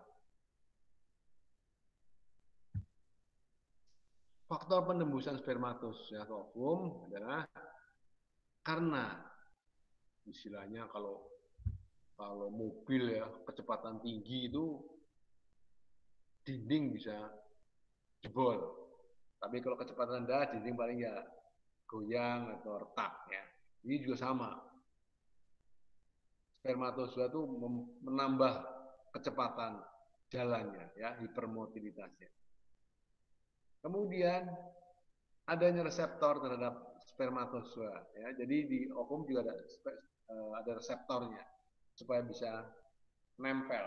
Faktor penembusan spermatozoa ke ovum adalah karena istilahnya kalau kalau mobil ya kecepatan tinggi itu dinding bisa jebol. Tapi kalau kecepatan rendah dinding paling ya goyang atau retak ya. Ini juga sama. Spermatozoa itu menambah kecepatan jalannya ya, hipermotilitasnya. Kemudian adanya reseptor terhadap spermatozoa ya. Jadi di ovum juga ada ada reseptornya supaya bisa nempel.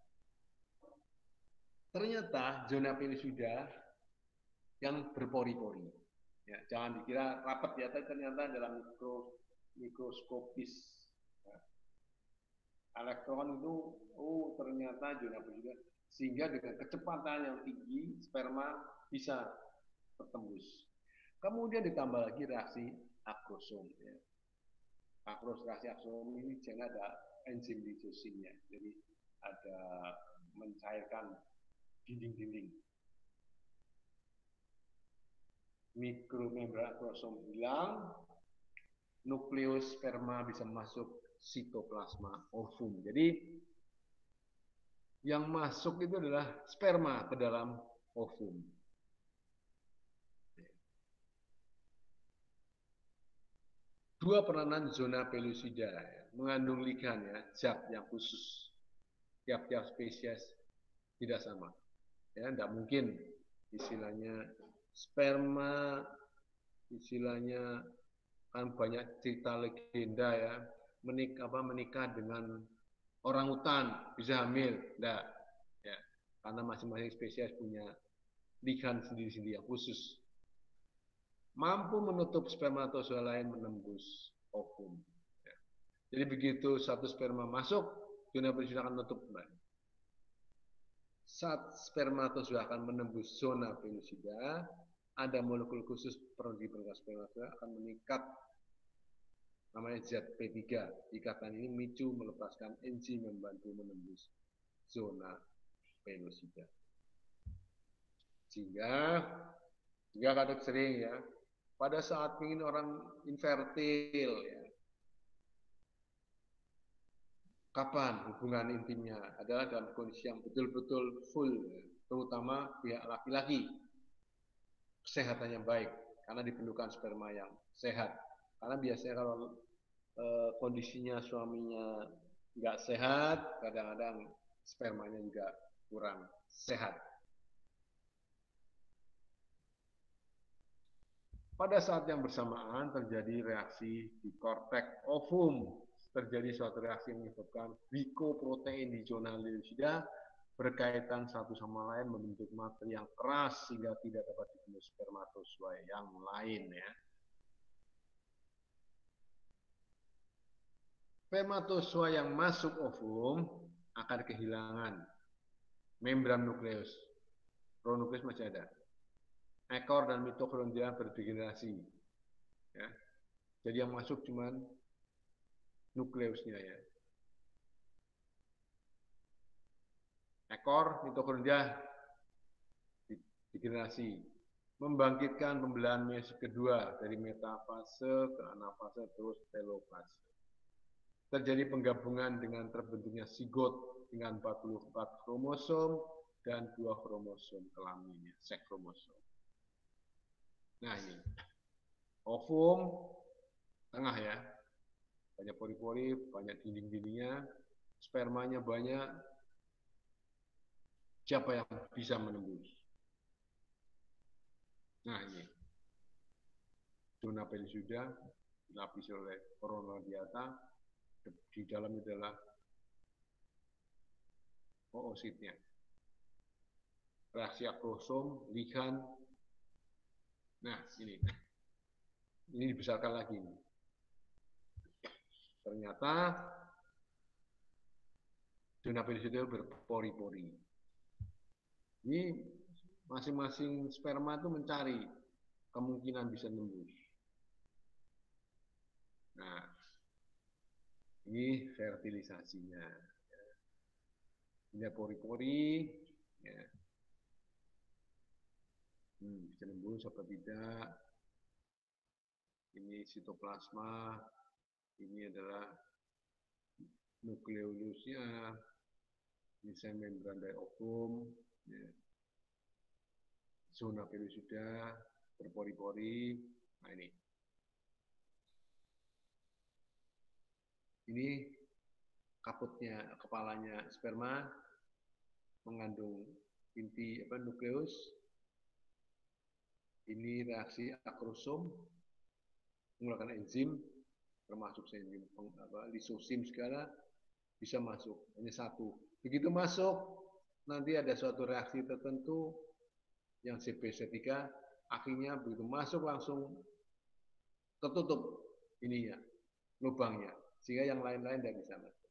Ternyata zona pellucida yang berpori-pori. Ya, jangan dikira rapat ya, tapi ternyata dalam mikro, mikroskopis ya, elektron itu, oh ternyata zona pellucida, sehingga dengan kecepatan yang tinggi sperma bisa tertembus. Kemudian ditambah lagi reaksi akrosom. Ya. Akros reaksi akrosom ini jangan ada enzim lisosimnya, jadi ada mencairkan dinding-dinding. Mikromembran akrosom hilang, nukleus sperma bisa masuk sitoplasma ovum. Jadi yang masuk itu adalah sperma ke dalam ovum. Dua peranan zona pellucida ya, mengandung ligan ya, zat yang khusus. Tiap-tiap spesies tidak sama. Ya, tidak mungkin istilahnya sperma, istilahnya kan banyak cerita legenda ya, menik apa menikah dengan orang hutan bisa hamil, tidak. Ya, karena masing-masing spesies punya ligan sendiri-sendiri yang khusus. Mampu menutup spermatozoa lain menembus ovum. Ya. Jadi begitu satu sperma masuk, zona pellucida akan tutup kembali. Saat spermatozoa akan menembus zona pellucida, ada molekul khusus protein penggerak spermatozoa akan mengikat, namanya Z P tiga. Ikatan ini memicu melepaskan enzim membantu menembus zona pellucida. Sehingga, juga kadang sering ya, pada saat ingin orang infertil ya, kapan hubungan intimnya adalah dalam kondisi yang betul-betul full, terutama pihak laki-laki kesehatannya baik karena diperlukan sperma yang sehat. Karena biasanya kalau e, kondisinya suaminya nggak sehat, kadang-kadang spermanya juga kurang sehat. Pada saat yang bersamaan terjadi reaksi di korteks ovum. Terjadi suatu reaksi yang menyebabkan glikoprotein di zona pellucida berkaitan satu sama lain membentuk materi yang keras sehingga tidak dapat ditembus spermatozoa yang lain ya. Spermatozoa yang masuk ovum akan kehilangan membran nukleus. Pronukleus masih ada. Ekor dan mitokondria berdegenerasi. Ya. Jadi yang masuk cuman nukleusnya ya. Ekor mitokondria degenerasi, membangkitkan pembelahan meiosis kedua dari metafase ke anafase terus telofase. Terjadi penggabungan dengan terbentuknya zigot dengan empat puluh empat kromosom dan dua kromosom kelaminnya, seks kromosom. Nah ini, ovum tengah ya, banyak pori-pori, banyak dinding-dindingnya, spermanya banyak. Siapa yang bisa menembus? Nah ini, zona pelisuda dilapisi oleh korona radiata, di dalam adalah oositnya. Reaksi akrosom, ligan. Nah ini, ini dibesarkan lagi. Ternyata zona pelisuda berpori-pori. Ini masing-masing sperma itu mencari kemungkinan bisa nembus. Nah, ini fertilisasinya. Ini pori-pori, ya. Hmm, bisa nembus apa tidak? Ini sitoplasma, ini adalah nukleolusnya, ini sel membran dari ovum, ya. Zona pelisuda berpori-pori. Nah ini, ini kaputnya, kepalanya sperma mengandung inti apa nukleus. Ini reaksi akrosom menggunakan enzim, termasuk enzim apa, lisosim segala bisa masuk, hanya satu. Begitu masuk, nanti ada suatu reaksi tertentu yang C P C tiga, akhirnya begitu masuk langsung tertutup ininya, lubangnya, sehingga yang lain-lain tidak bisa masuk.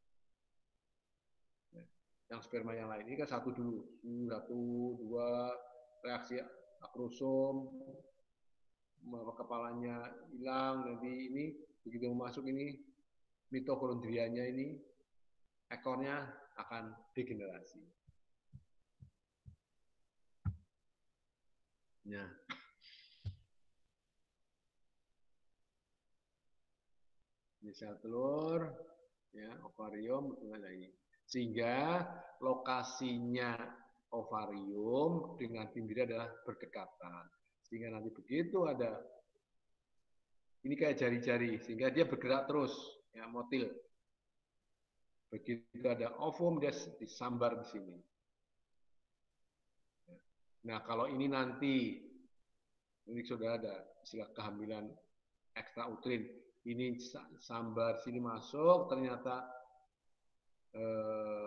Yang sperma yang lain ini kan satu dulu, satu, dua, reaksi akrosom, kepalanya hilang, nanti ini begitu masuk ini mitokondrianya ini ekornya akan degenerasi. Nah, ini sel telur, ya ovarium ini. Sehingga lokasinya ovarium dengan pinggir adalah berdekatan. Sehingga nanti begitu ada ini kayak jari-jari, sehingga dia bergerak terus, ya motil. Begitu ada ovum dia disambar di sini. Nah kalau ini nanti ini sudah ada istilah kehamilan ekstrautrin, ini sambar sini masuk, ternyata eh,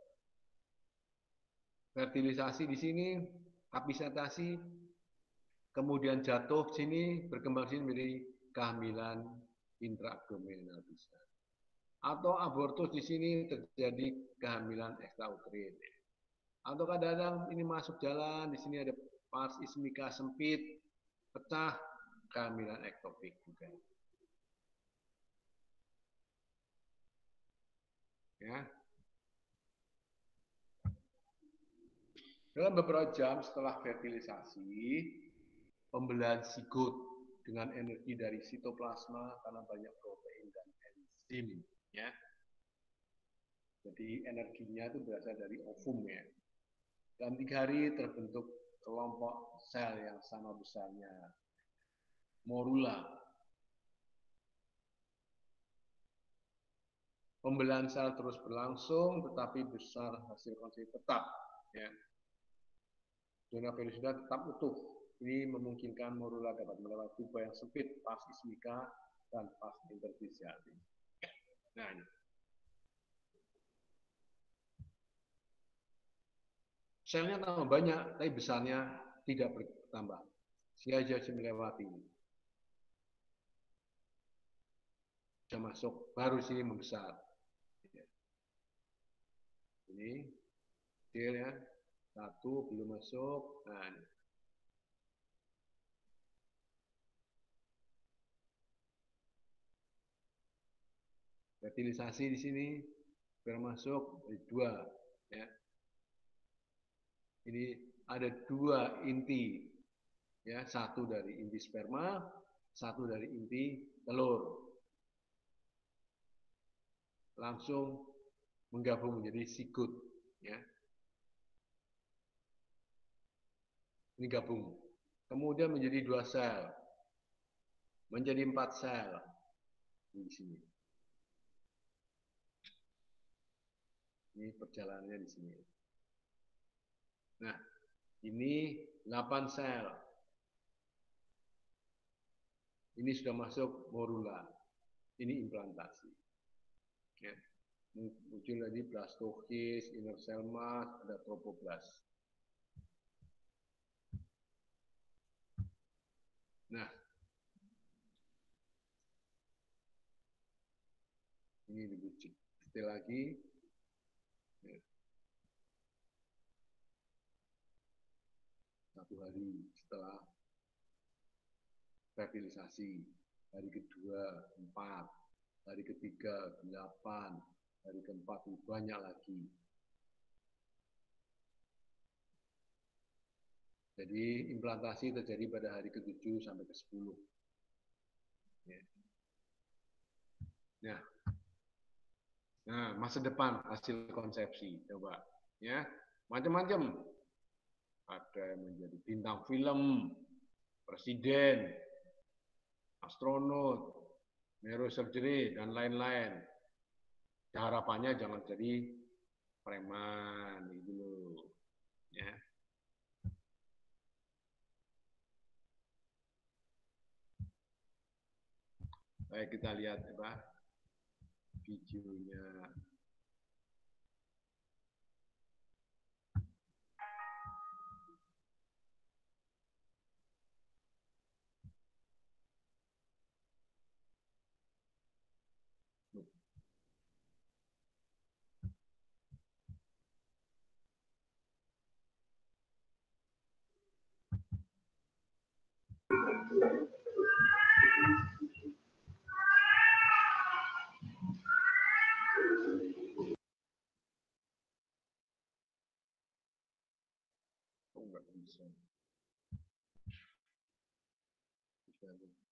fertilisasi di sini, kapisetasi, kemudian jatuh sini, berkembang sini menjadi kehamilan intraabdominal bisa. Atau abortus di sini terjadi kehamilan ekstrautrin. Atau kadang-kadang ini masuk jalan, di sini ada pars ismika sempit, pecah, kehamilan ektopik juga. Ya. Dalam beberapa jam setelah fertilisasi, pembelahan zigot dengan energi dari sitoplasma karena banyak protein dan enzim, ya. Jadi energinya itu berasal dari ovum, ya. Dalam tiga hari terbentuk kelompok sel yang sama besarnya, morula. Pembelahan sel terus berlangsung, tetapi besar hasil konsumsi tetap, ya. Zona pelisuda tetap utuh. Ini memungkinkan morula dapat melewati tuba yang sempit, pars ismika dan pars interstisialis. Nah, ini. Selnya tambah banyak, tapi besarnya tidak bertambah. Sehingga dia melewati ini. Sudah masuk, baru sini membesar. Ini, kecil ya. Satu, belum masuk. Nah, ini. Fertilisasi di sini, termasuk dua. Ya. Ini ada dua inti, ya, satu dari inti sperma, satu dari inti telur. Langsung menggabung menjadi zigot, ya. Ini gabung. Kemudian menjadi dua sel, menjadi empat sel di sini. Ini perjalanannya di sini. Nah, ini delapan sel. Ini sudah masuk morula. Ini implantasi. Ya. Muncul lagi blastokis, inner cell mass, ada tropoblast. Nah, ini lebih detail lagi. Ya. Satu hari setelah fertilisasi, hari kedua empat, hari ketiga delapan, hari keempat banyak lagi. Jadi implantasi terjadi pada hari ketujuh sampai ke sepuluh. Ya. Nah, nah, masa depan hasil konsepsi, coba, ya, macam-macam. Ada yang menjadi bintang film, presiden, astronot, neurosurgery dan lain-lain. Harapannya jangan jadi preman, gitu loh, ya. Baik, kita lihat apa videonya. Oh, nggak bisa. Bisa.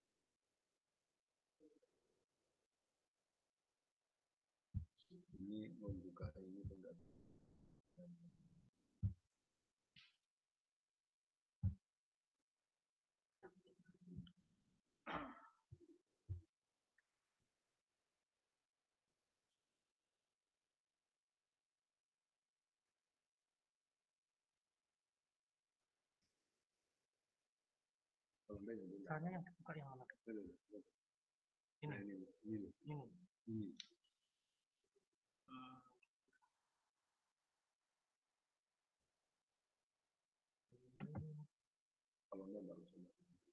Ini membuka ini enggak. Caranya yang buka yang mana? Ini. Nah, ini, ini, Ini. ini. Kalau enggak baru sama.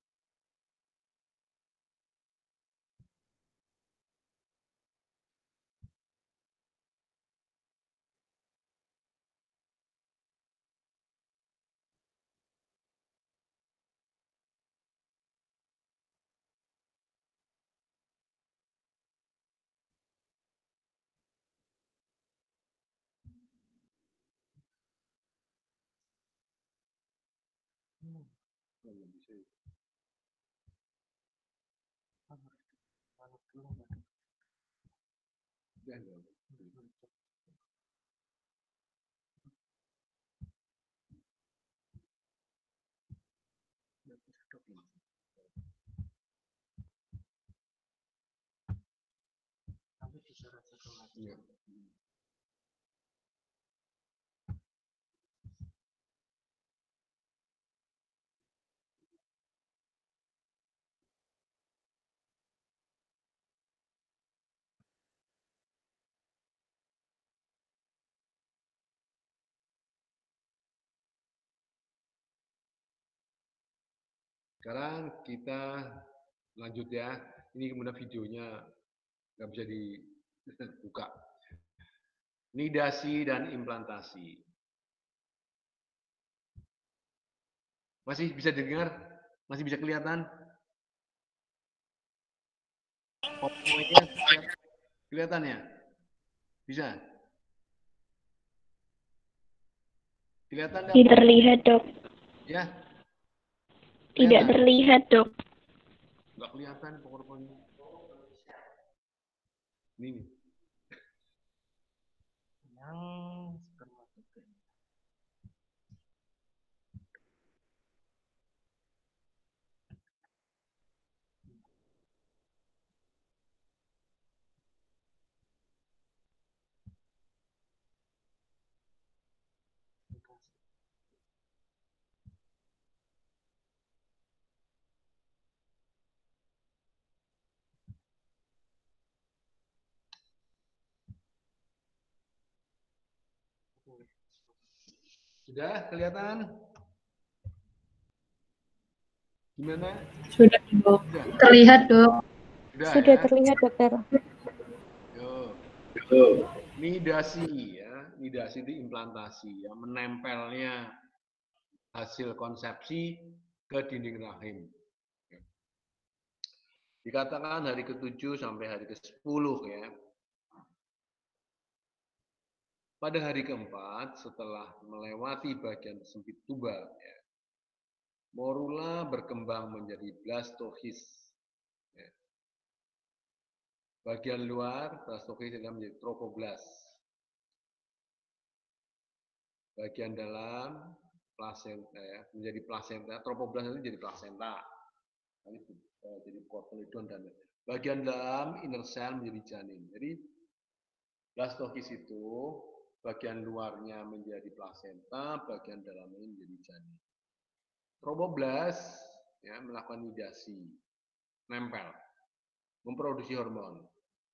Hmm. Oh, nggak bisa. Mana dulu nggak? Ya, ya. Tapi disyaratkan lagi. Iya. Sekarang kita lanjut ya. Ini kemudian videonya nggak bisa dibuka. Nidasi dan implantasi. Masih bisa didengar? Masih bisa kelihatan? Poponya kelihatan ya? Bisa? Kelihatan nggak? Tidak terlihat, Dok. Ya? Tidak terlihat, Dok. Nggak kelihatan powerpoint-nya. Ini nih. Yang sperma. Sudah kelihatan? Gimana? Sudah, Dok. Sudah. Terlihat, Dok. Sudah, Sudah ya. terlihat, dokter. Yo. Nidasi ya, nidasi itu implantasi ya, menempelnya hasil konsepsi ke dinding rahim. Dikatakan hari ketujuh sampai hari kesepuluh ya. Pada hari keempat setelah melewati bagian sempit tubal ya, morula berkembang menjadi blastosis. Ya. Bagian luar blastosis adalah menjadi trofoblast. Bagian dalam plasenta ya, menjadi plasenta. Trofoblast itu jadi plasenta. Ini jadi kotyledon dan bagian dalam inner cell menjadi janin. Jadi blastosis itu bagian luarnya menjadi plasenta, bagian dalamnya menjadi janin. Trofoblast ya, melakukan nidasi, nempel, memproduksi hormon,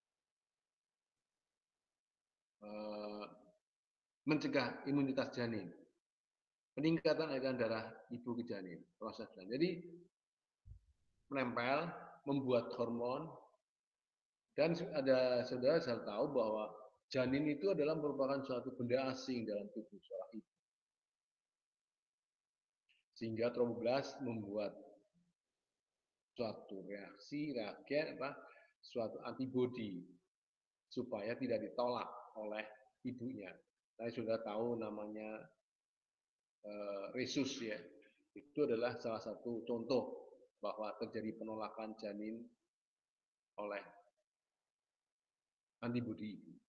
eh, mencegah imunitas janin, peningkatan aliran darah ibu ke janin, proses janin. Jadi menempel, membuat hormon, dan ada saudara saya tahu bahwa janin itu adalah merupakan suatu benda asing dalam tubuh seorang ibu. Sehingga trofoblast membuat suatu reaksi, reagen, apa, suatu antibodi supaya tidak ditolak oleh ibunya. Saya sudah tahu namanya eh, resus ya. Itu adalah salah satu contoh bahwa terjadi penolakan janin oleh antibodi ibu.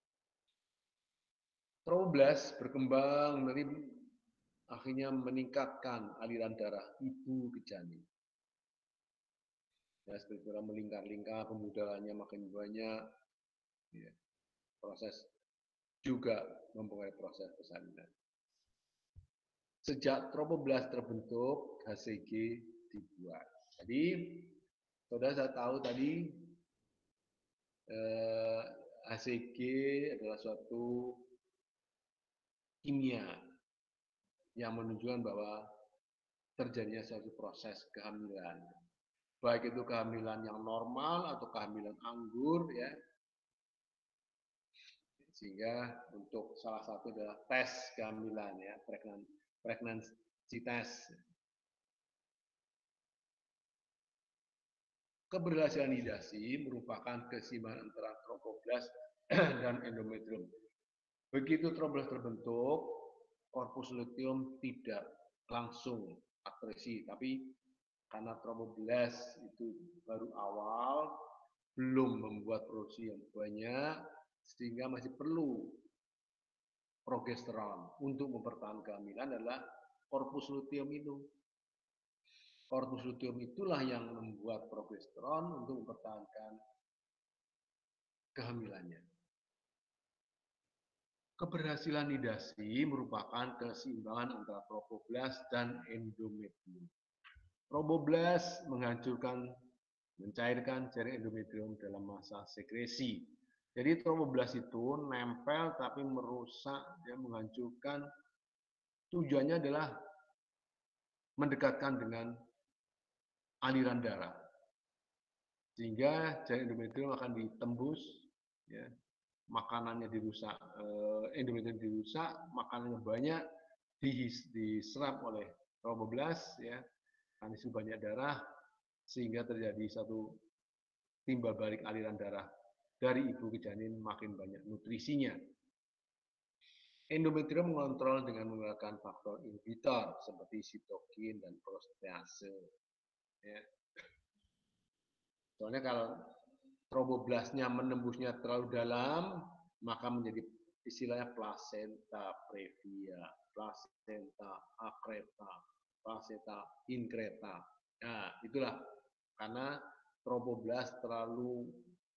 Trofoblast berkembang dari akhirnya meningkatkan aliran darah ibu ke janin. Ya, seperti melingkar-lingkar, pemudarannya makin banyak. Ya, proses juga mempengaruhi proses persalinan. Sejak trofoblast terbentuk, H C G dibuat. Jadi, saudara saya tahu tadi eh, H C G adalah suatu kimia yang menunjukkan bahwa terjadinya suatu proses kehamilan. Baik itu kehamilan yang normal atau kehamilan anggur ya. Sehingga untuk salah satu adalah tes kehamilan ya, pregnancy test. Keberhasilan nidasi merupakan keseimbangan antara trofoblast dan endometrium. Begitu trofoblast terbentuk, korpus luteum tidak langsung akresi, tapi karena trofoblast itu baru awal, belum membuat produksi yang banyak, sehingga masih perlu progesteron untuk mempertahankan kehamilan adalah korpus luteum itu. Korpus luteum itulah yang membuat progesteron untuk mempertahankan kehamilannya. Keberhasilan nidasi merupakan keseimbangan antara trofoblast dan endometrium. Trofoblast menghancurkan, mencairkan jaring endometrium dalam masa sekresi. Jadi trofoblast itu nempel tapi merusak, dia menghancurkan. Tujuannya adalah mendekatkan dengan aliran darah, sehingga jaring endometrium akan ditembus, ya, makanannya dirusak, endometrium dirusak, makanannya banyak, diserap oleh trofoblast, ya, kan isi banyak darah, sehingga terjadi satu timbal balik aliran darah dari ibu ke janin, makin banyak nutrisinya. Endometrium mengontrol dengan menggunakan faktor inhibitor seperti sitokin dan protease. Ya. Soalnya kalau trofoblastnya menembusnya terlalu dalam, maka menjadi istilahnya placenta previa, placenta accreta, placenta increta. Nah, itulah karena trofoblast terlalu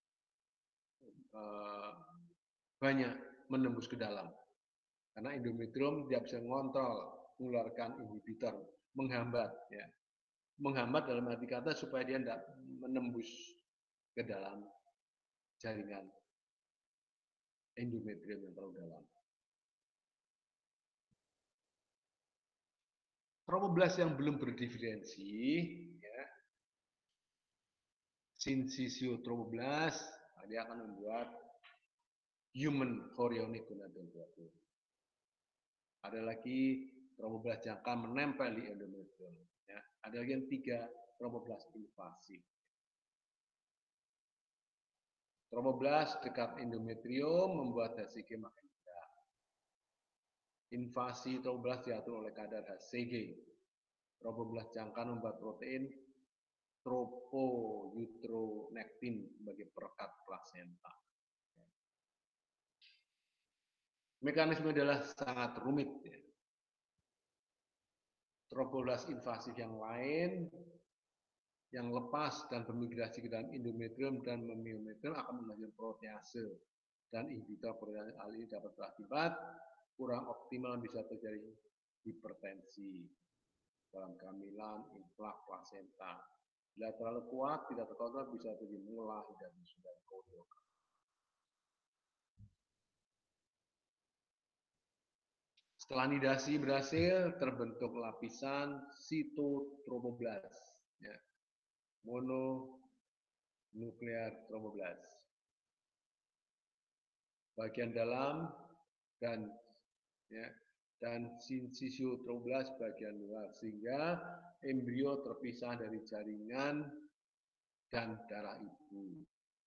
uh, banyak menembus ke dalam. Karena endometrium tidak bisa mengontrol, mengeluarkan inhibitor, menghambat, ya. Menghambat dalam arti kata supaya dia tidak menembus ke dalam jaringan endometrium yang terlalu dalam. Trofoblast yang belum berdiferensi, ya, sinsisio trofoblast, dia akan membuat human chorionic gonadotropin. Ada lagi trofoblast jangka menempel di endometrium. Ya. Ada lagi yang tiga, trofoblast invasif. Trofoblast dekat endometrium membuat H C G makin rendah. Invasi trofoblast diatur oleh kadar H C G. Trofoblast jangka membuat protein trophoutronectin sebagai perekat plasenta. Mekanisme adalah sangat rumit. Ya. Trofoblast invasif yang lain yang lepas dan bermigrasi ke dalam endometrium dan myometrium akan menghasilkan protease dan inhibitor protease. Hal ini dapat berakibat kurang optimal, bisa terjadi hipertensi dalam kehamilan, inflak plasenta. Bila terlalu kuat, tidak terkontrol, bisa terjadi mulah dan sudah kodok. Setelah nidasi berhasil, terbentuk lapisan sitotrofoblast, ya. Mononuklear trofoblast. Bagian dalam dan ya, dan sinsisio trofoblast bagian luar, sehingga embrio terpisah dari jaringan dan darah ibu.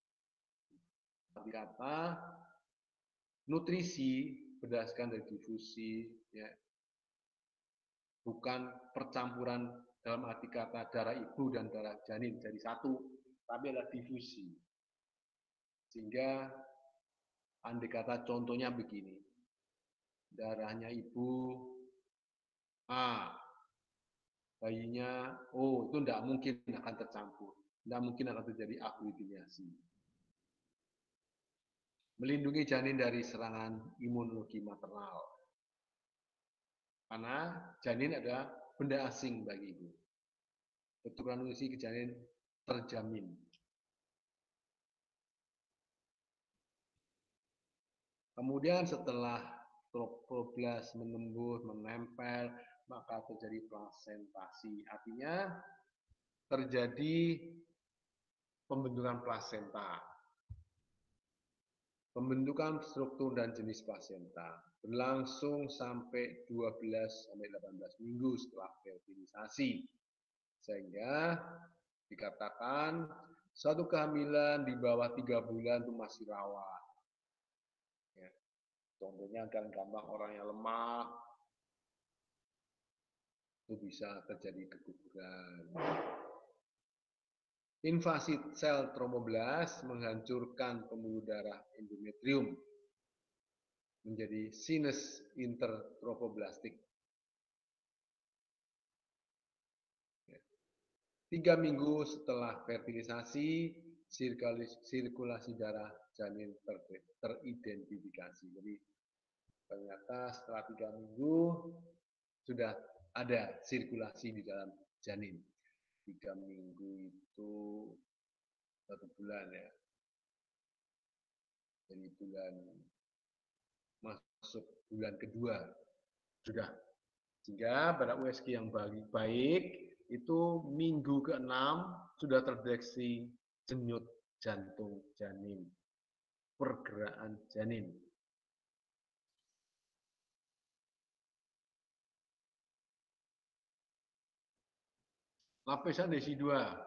Kata nutrisi berdasarkan dari difusi, ya, bukan percampuran dalam arti kata darah ibu dan darah janin jadi satu, tapi adalah difusi. Sehingga andai kata contohnya begini, darahnya ibu A, bayinya O, itu tidak mungkin akan tercampur, tidak mungkin akan terjadi agglutinasi. Melindungi janin dari serangan imunologi maternal. Karena janin adalah benda asing bagi ibu. Keturunan nutrisi ke janin terjamin. Kemudian setelah trofoblast menembus, menempel, maka terjadi plasentasi. Artinya terjadi pembentukan plasenta. Pembentukan struktur dan jenis plasenta berlangsung sampai dua belas sampai delapan belas minggu setelah fertilisasi. Sehingga dikatakan satu kehamilan di bawah tiga bulan itu masih rawan. Ya. Contohnya kan gampang orang yang lemah, itu bisa terjadi keguguran. Invasi sel trofoblast menghancurkan pembuluh darah endometrium menjadi sinus intertrofoblastik. Tiga minggu setelah fertilisasi, sirkulasi darah janin ter teridentifikasi. Jadi ternyata setelah tiga minggu sudah ada sirkulasi di dalam janin. Tiga minggu itu satu bulan ya. Jadi bulan masuk bulan kedua sudah. Sehingga pada U S G yang baik itu minggu keenam sudah terdeteksi denyut jantung janin, pergerakan janin. Lapisan desi dua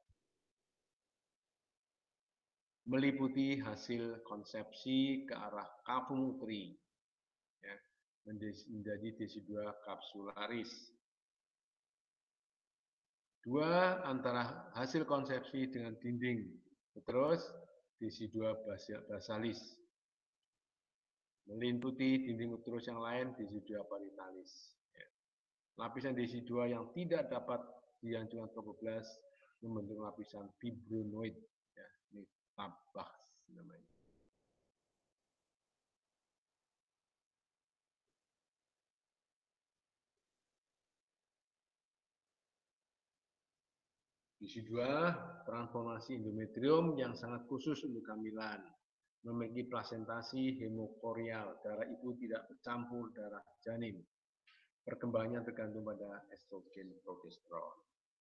meliputi hasil konsepsi ke arah kavumutri, ya, menjadi desi dua kapsularis. Dua antara hasil konsepsi dengan dinding, terus desi dua basalis. Meliputi dinding uterus yang lain desi dua paritalis. Ya. Lapisan desi dua yang tidak dapat dihancurkan trofoblast membentuk lapisan fibronoid, ya, ini tabah namanya. Desi dua transformasi endometrium yang sangat khusus untuk kehamilan, memiliki plasentasi hemokorial, darah ibu tidak bercampur darah janin. Perkembangannya tergantung pada estrogen, progesteron.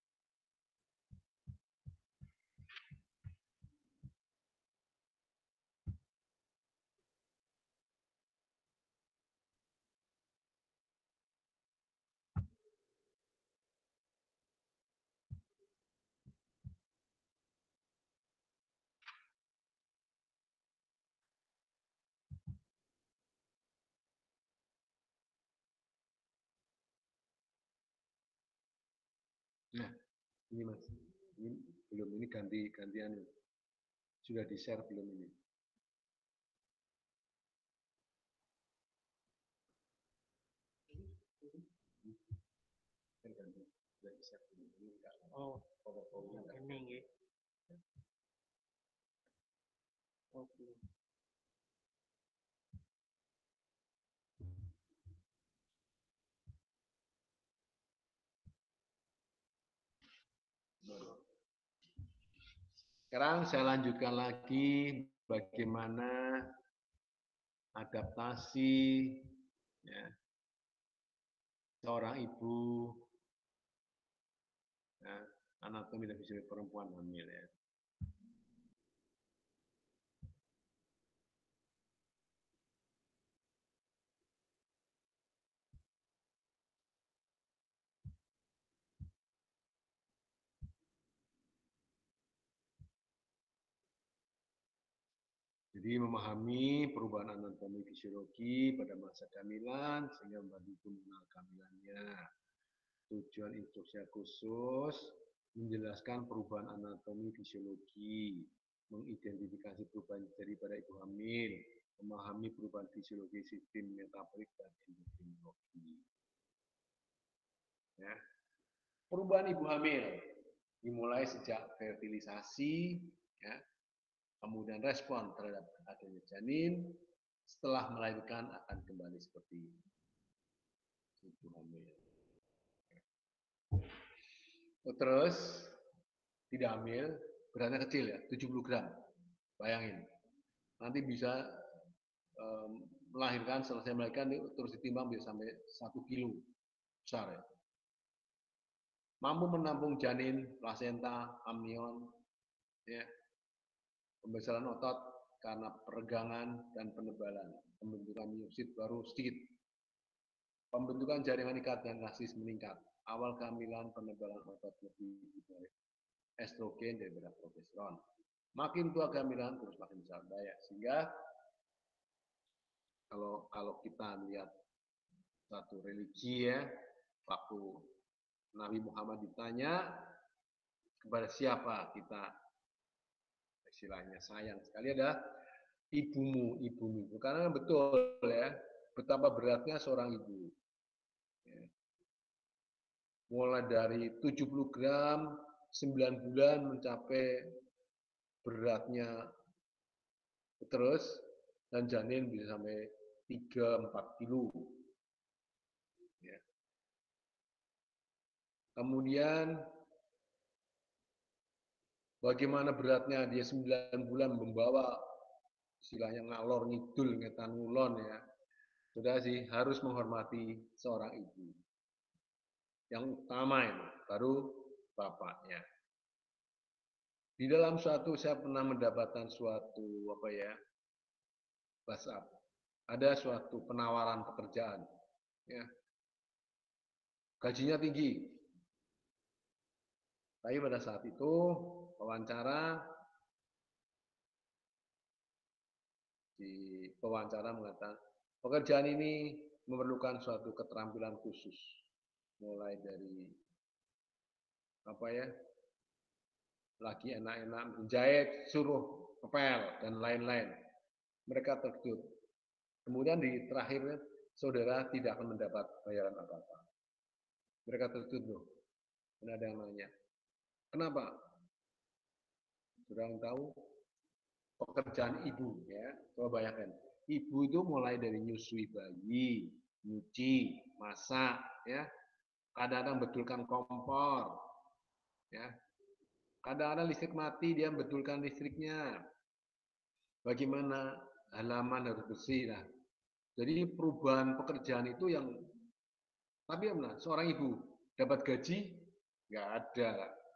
Nah, ini Mas, ini belum, ini ganti gantian sudah di share belum ini? Oh, ini nggih. Oke. Sekarang saya lanjutkan lagi bagaimana adaptasi ya, seorang ibu ya, anatomi dan fisiologi perempuan hamil ya. Jadi memahami perubahan anatomi fisiologi pada masa kehamilan sehingga membantu mengenal kehamilannya. Tujuan instruksi khusus menjelaskan perubahan anatomi fisiologi, mengidentifikasi perubahan terjadi pada ibu hamil, memahami perubahan fisiologi sistem metabolik dan endokrinologi. Ya. Perubahan ibu hamil dimulai sejak fertilisasi, ya, kemudian respon terhadap adanya janin, setelah melahirkan akan kembali seperti ibu hamil. Terus tidak hamil, beratnya kecil ya, tujuh puluh gram. Bayangin, nanti bisa um, melahirkan, selesai melahirkan terus ditimbang bisa sampai satu kilo, besar ya. Mampu menampung janin, plasenta, amnion, ya, pembesaran otot karena peregangan dan penebalan, pembentukan miosit baru sedikit, pembentukan jaringan ikat dan lasis meningkat, awal kehamilan penebalan otot lebih baik, estrogen daripada progesteron. Makin tua kehamilan terus makin besar daya, sehingga kalau kalau kita lihat satu religi ya, waktu Nabi Muhammad ditanya kepada siapa kita istilahnya sayang sekali adalah ibumu, ibumu. Karena betul ya, betapa beratnya seorang ibu. Ya. Mulai dari tujuh puluh gram, sembilan bulan mencapai beratnya terus, dan janin bisa sampai tiga sampai empat kilo. Ya. Kemudian bagaimana beratnya dia sembilan bulan membawa istilahnya ngalor ngidul ngetan ngulon ya. Sudah sih harus menghormati seorang ibu. Yang utama ini baru bapaknya. Di dalam suatu saya pernah mendapatkan suatu apa ya? WhatsApp. Ada suatu penawaran pekerjaan ya. Gajinya tinggi. Tapi pada saat itu wawancara, di wawancara mengatakan pekerjaan ini memerlukan suatu keterampilan khusus, mulai dari apa ya, lagi enak-enak menjahit, suruh ngepel dan lain-lain. Mereka terkejut. Kemudian di terakhir saudara tidak akan mendapat bayaran apa-apa. Mereka terkejut loh. Dan ada yang nanya, kenapa? Sudah tahu pekerjaan ibu ya, coba bayangkan. Ibu itu mulai dari nyusui bayi, nyuci, masak, ya, kadang-kadang betulkan kompor, ya, kadang-kadang listrik mati dia betulkan listriknya. Bagaimana halaman harus bersih lah. Jadi perubahan pekerjaan itu yang Tapi ya benar, seorang ibu dapat gaji? Nggak ada.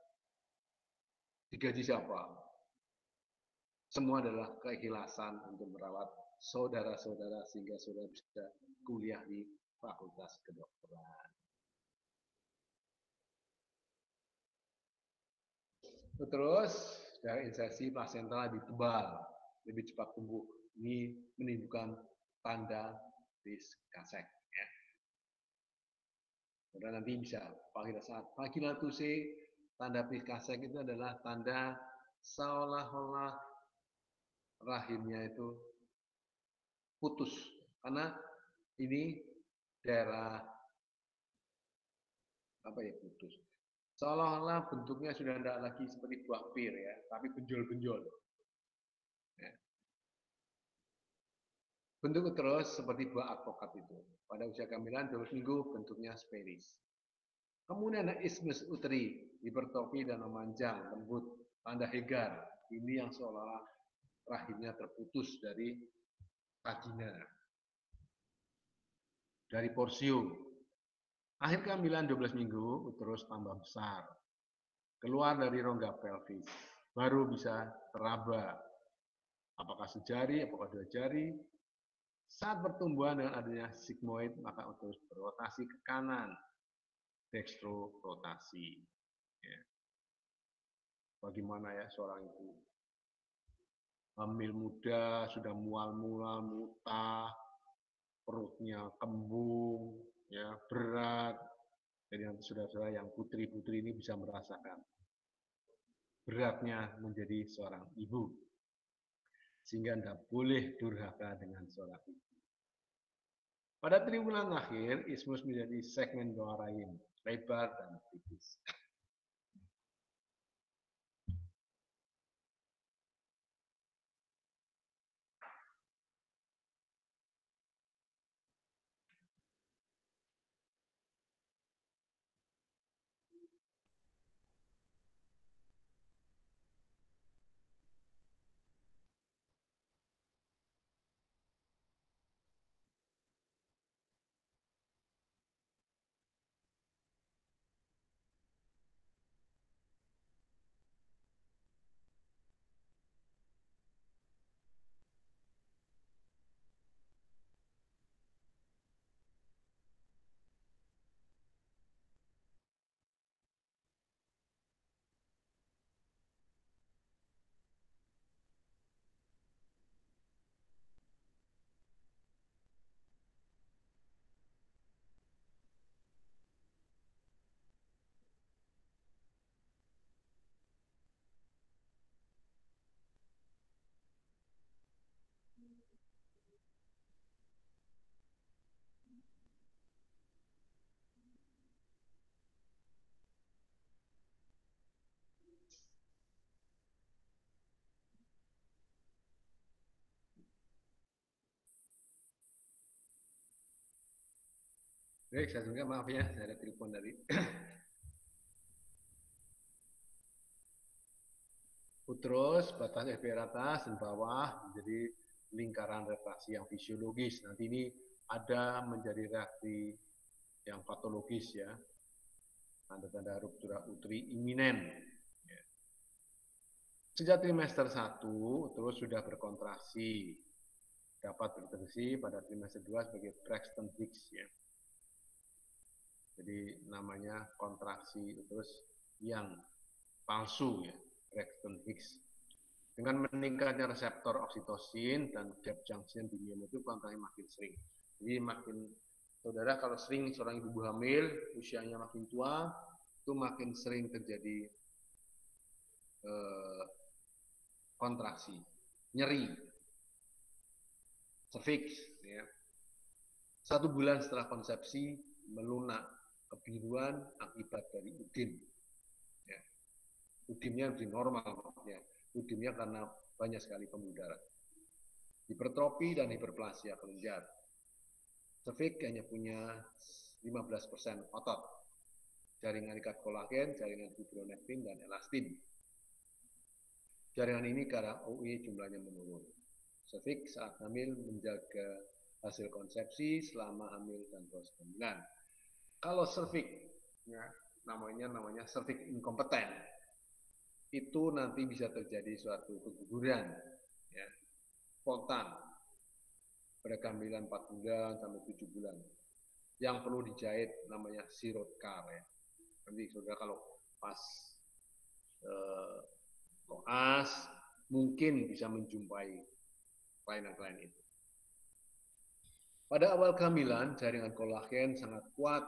Digaji siapa? Semua adalah keikhlasan untuk merawat saudara-saudara sehingga saudara bisa kuliah di Fakultas Kedokteran. Terus dari insersi plasenta lebih tebal, lebih cepat tumbuh. Ini menimbulkan tanda Biscasek. Ya. Saudara nanti bisa pada saat vaginatuse, tanda Biscasek itu adalah tanda seolah-olah rahimnya itu putus, karena ini daerah apa ya putus. Seolah-olah bentuknya sudah tidak lagi seperti buah pir ya, tapi benjol-benjol. Ya. Bentuk terus seperti buah alpukat itu. Pada usia kehamilan dua belas minggu bentuknya sferis. Kemudian ada isthmus uteri, hipertrofi dan memanjang, lembut, tanda Hegar. Ini yang seolah-olah rahimnya terputus dari vagina. Dari porsium. Akhir kehamilan dua belas minggu, uterus tambah besar. Keluar dari rongga pelvis. Baru bisa teraba. Apakah sejari, apakah dua jari. Saat pertumbuhan dengan adanya sigmoid, maka uterus berrotasi ke kanan. Dextrorotasi. Ya. Bagaimana ya seorang ibu? Hamil muda, sudah mual-mual, muntah, perutnya kembung, ya berat. Jadi nanti saudara-saudara yang putri-putri ini bisa merasakan beratnya menjadi seorang ibu. Sehingga tidak boleh durhaka dengan seorang ibu. Pada triwulan akhir, isthmus menjadi segmen bawah rahim, lebar dan tipis. Baik, saya juga maaf ya, saya ada telepon dari uterus, batas F B R atas dan bawah menjadi lingkaran refraksi yang fisiologis. Nanti ini ada menjadi reaksi yang patologis ya, tanda-tanda ruptura uteri iminen. Ya. Sejak trimester satu, uterus sudah berkontraksi, dapat berterisi pada trimester dua sebagai Braxton Hicks ya. Jadi namanya kontraksi uterus yang palsu ya, Braxton Hicks. Dengan meningkatnya reseptor oksitosin dan gap junction di miom itu kontraksi makin sering. Jadi makin saudara kalau sering seorang ibu hamil usianya makin tua itu makin sering terjadi eh, kontraksi, nyeri, cervix. Ya. Satu bulan setelah konsepsi melunak kebiruan akibat dari udin. Ya. Udinnya lebih normal maksudnya. Udinnya karena banyak sekali pembuluh darah. Hipertrofi dan hiperplasia kelenjar. Cervix hanya punya lima belas persen otot. Jaringan ikat kolagen, jaringan fibronektin, dan elastin. Jaringan ini karena O E jumlahnya menurun. Cervix saat hamil menjaga hasil konsepsi selama hamil dan proses kehamilan. Kalau cervix, ya, namanya namanya cervix inkompeten, itu nanti bisa terjadi suatu keguguran, ya, spontan pada kehamilan empat bulan sampai tujuh bulan. Yang perlu dijahit namanya sirotcar, ya. Nanti saudara kalau pas eh, koas mungkin bisa menjumpai kelainan-kelainan itu. Pada awal kehamilan, jaringan kolagen sangat kuat.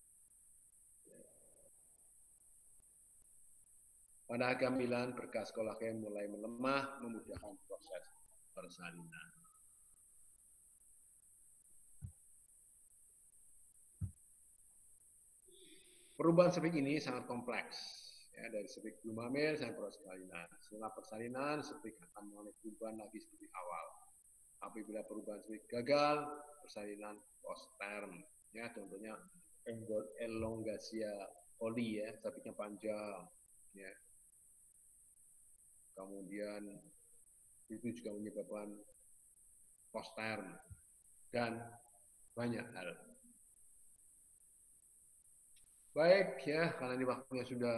Pada kehamilan, berkas kolagen mulai melemah, memudahkan proses persalinan. Perubahan cervix ini sangat kompleks, ya, dari cervix belum hamil sampai proses persalinan. Setelah persalinan, cervix akan mengalami perubahan lagi seperti awal. Apabila perubahan cervix gagal, persalinan post-term, ya, contohnya elongasia coli, ya, cervixnya panjang, ya. Kemudian itu juga menyebabkan post-term dan banyak hal. Baik, ya, karena ini waktunya sudah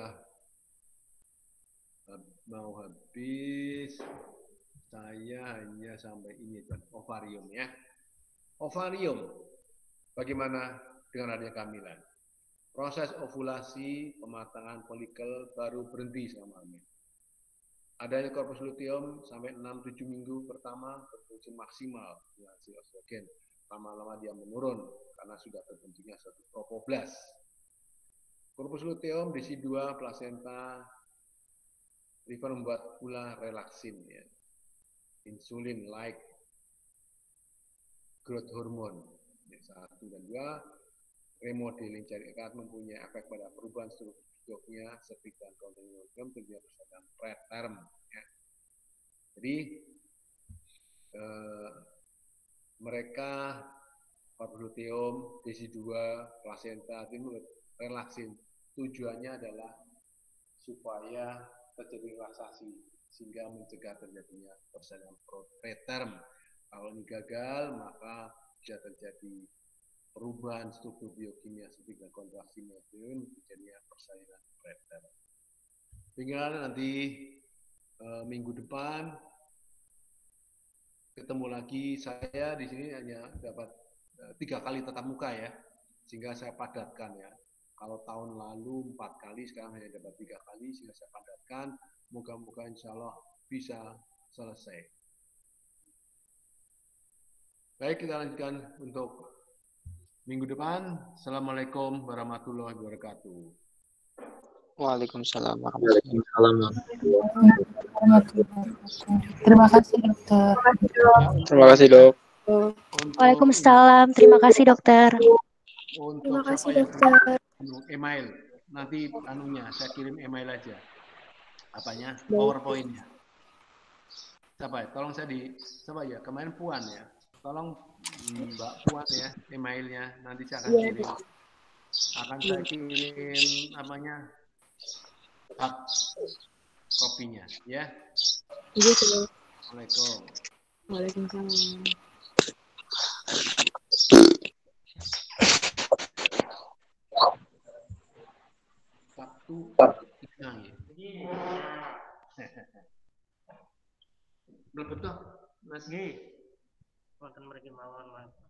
mau habis, saya hanya sampai ini aja, ovarium, ya. Ovarium, bagaimana dengan adanya kehamilan? Proses ovulasi, pematangan folikel baru berhenti selama hamil. Adanya corpus luteum sampai enam tujuh minggu pertama berfungsi maksimal dengan hasil estrogen. Lama-lama dia menurun karena sudah terbentuknya suatu tropoblas. Corpus luteum, D C dua, plasenta, liver membuat pula relaksin, ya. Insulin like growth hormone, ya, satu dan dua. Remodeling jaringan ikat mempunyai efek pada perubahan strukturnya cervix dan continuum tentunya persalinan preterm, ya. Jadi eh, mereka corpus luteum, D C dua, plasenta, relaksin tujuannya adalah supaya terjadi relaksasi sehingga mencegah terjadinya persalinan preterm. Kalau ini gagal, maka bisa terjadi perubahan struktur biokimia cervix dan kontraksi medium terjadinya persalinan preterm. Tinggal nanti e, minggu depan ketemu lagi. Saya di sini hanya dapat e, tiga kali tatap muka, ya, sehingga saya padatkan, ya. Kalau tahun lalu empat kali, sekarang hanya dapat tiga kali, sehingga saya padatkan. Moga-moga insya Allah bisa selesai. Baik, kita lanjutkan untuk minggu depan. Assalamualaikum warahmatullahi wabarakatuh. Waalaikumsalam warahmatullahi wabarakatuh. Terima kasih, dokter. Terima kasih, dok. Waalaikumsalam. Terima kasih, dokter. Untuk Terima kasih, siapa dokter. yang email, nanti anunya saya kirim email aja. Apanya? PowerPoint-nya. Siapa ya? Tolong saya di, siapa ya? Kemarin Puan, ya. Tolong Mbak Puan, ya, emailnya. Nanti saya akan kirim. Akan saya kirim apanya? Hak kopinya, ya. Iya, sudah. Assalamualaikum. Waalaikumsalam. Sabtu hilang, ya. Belum betul, Mas. Nggih. Wonten mriki mawon, Mas.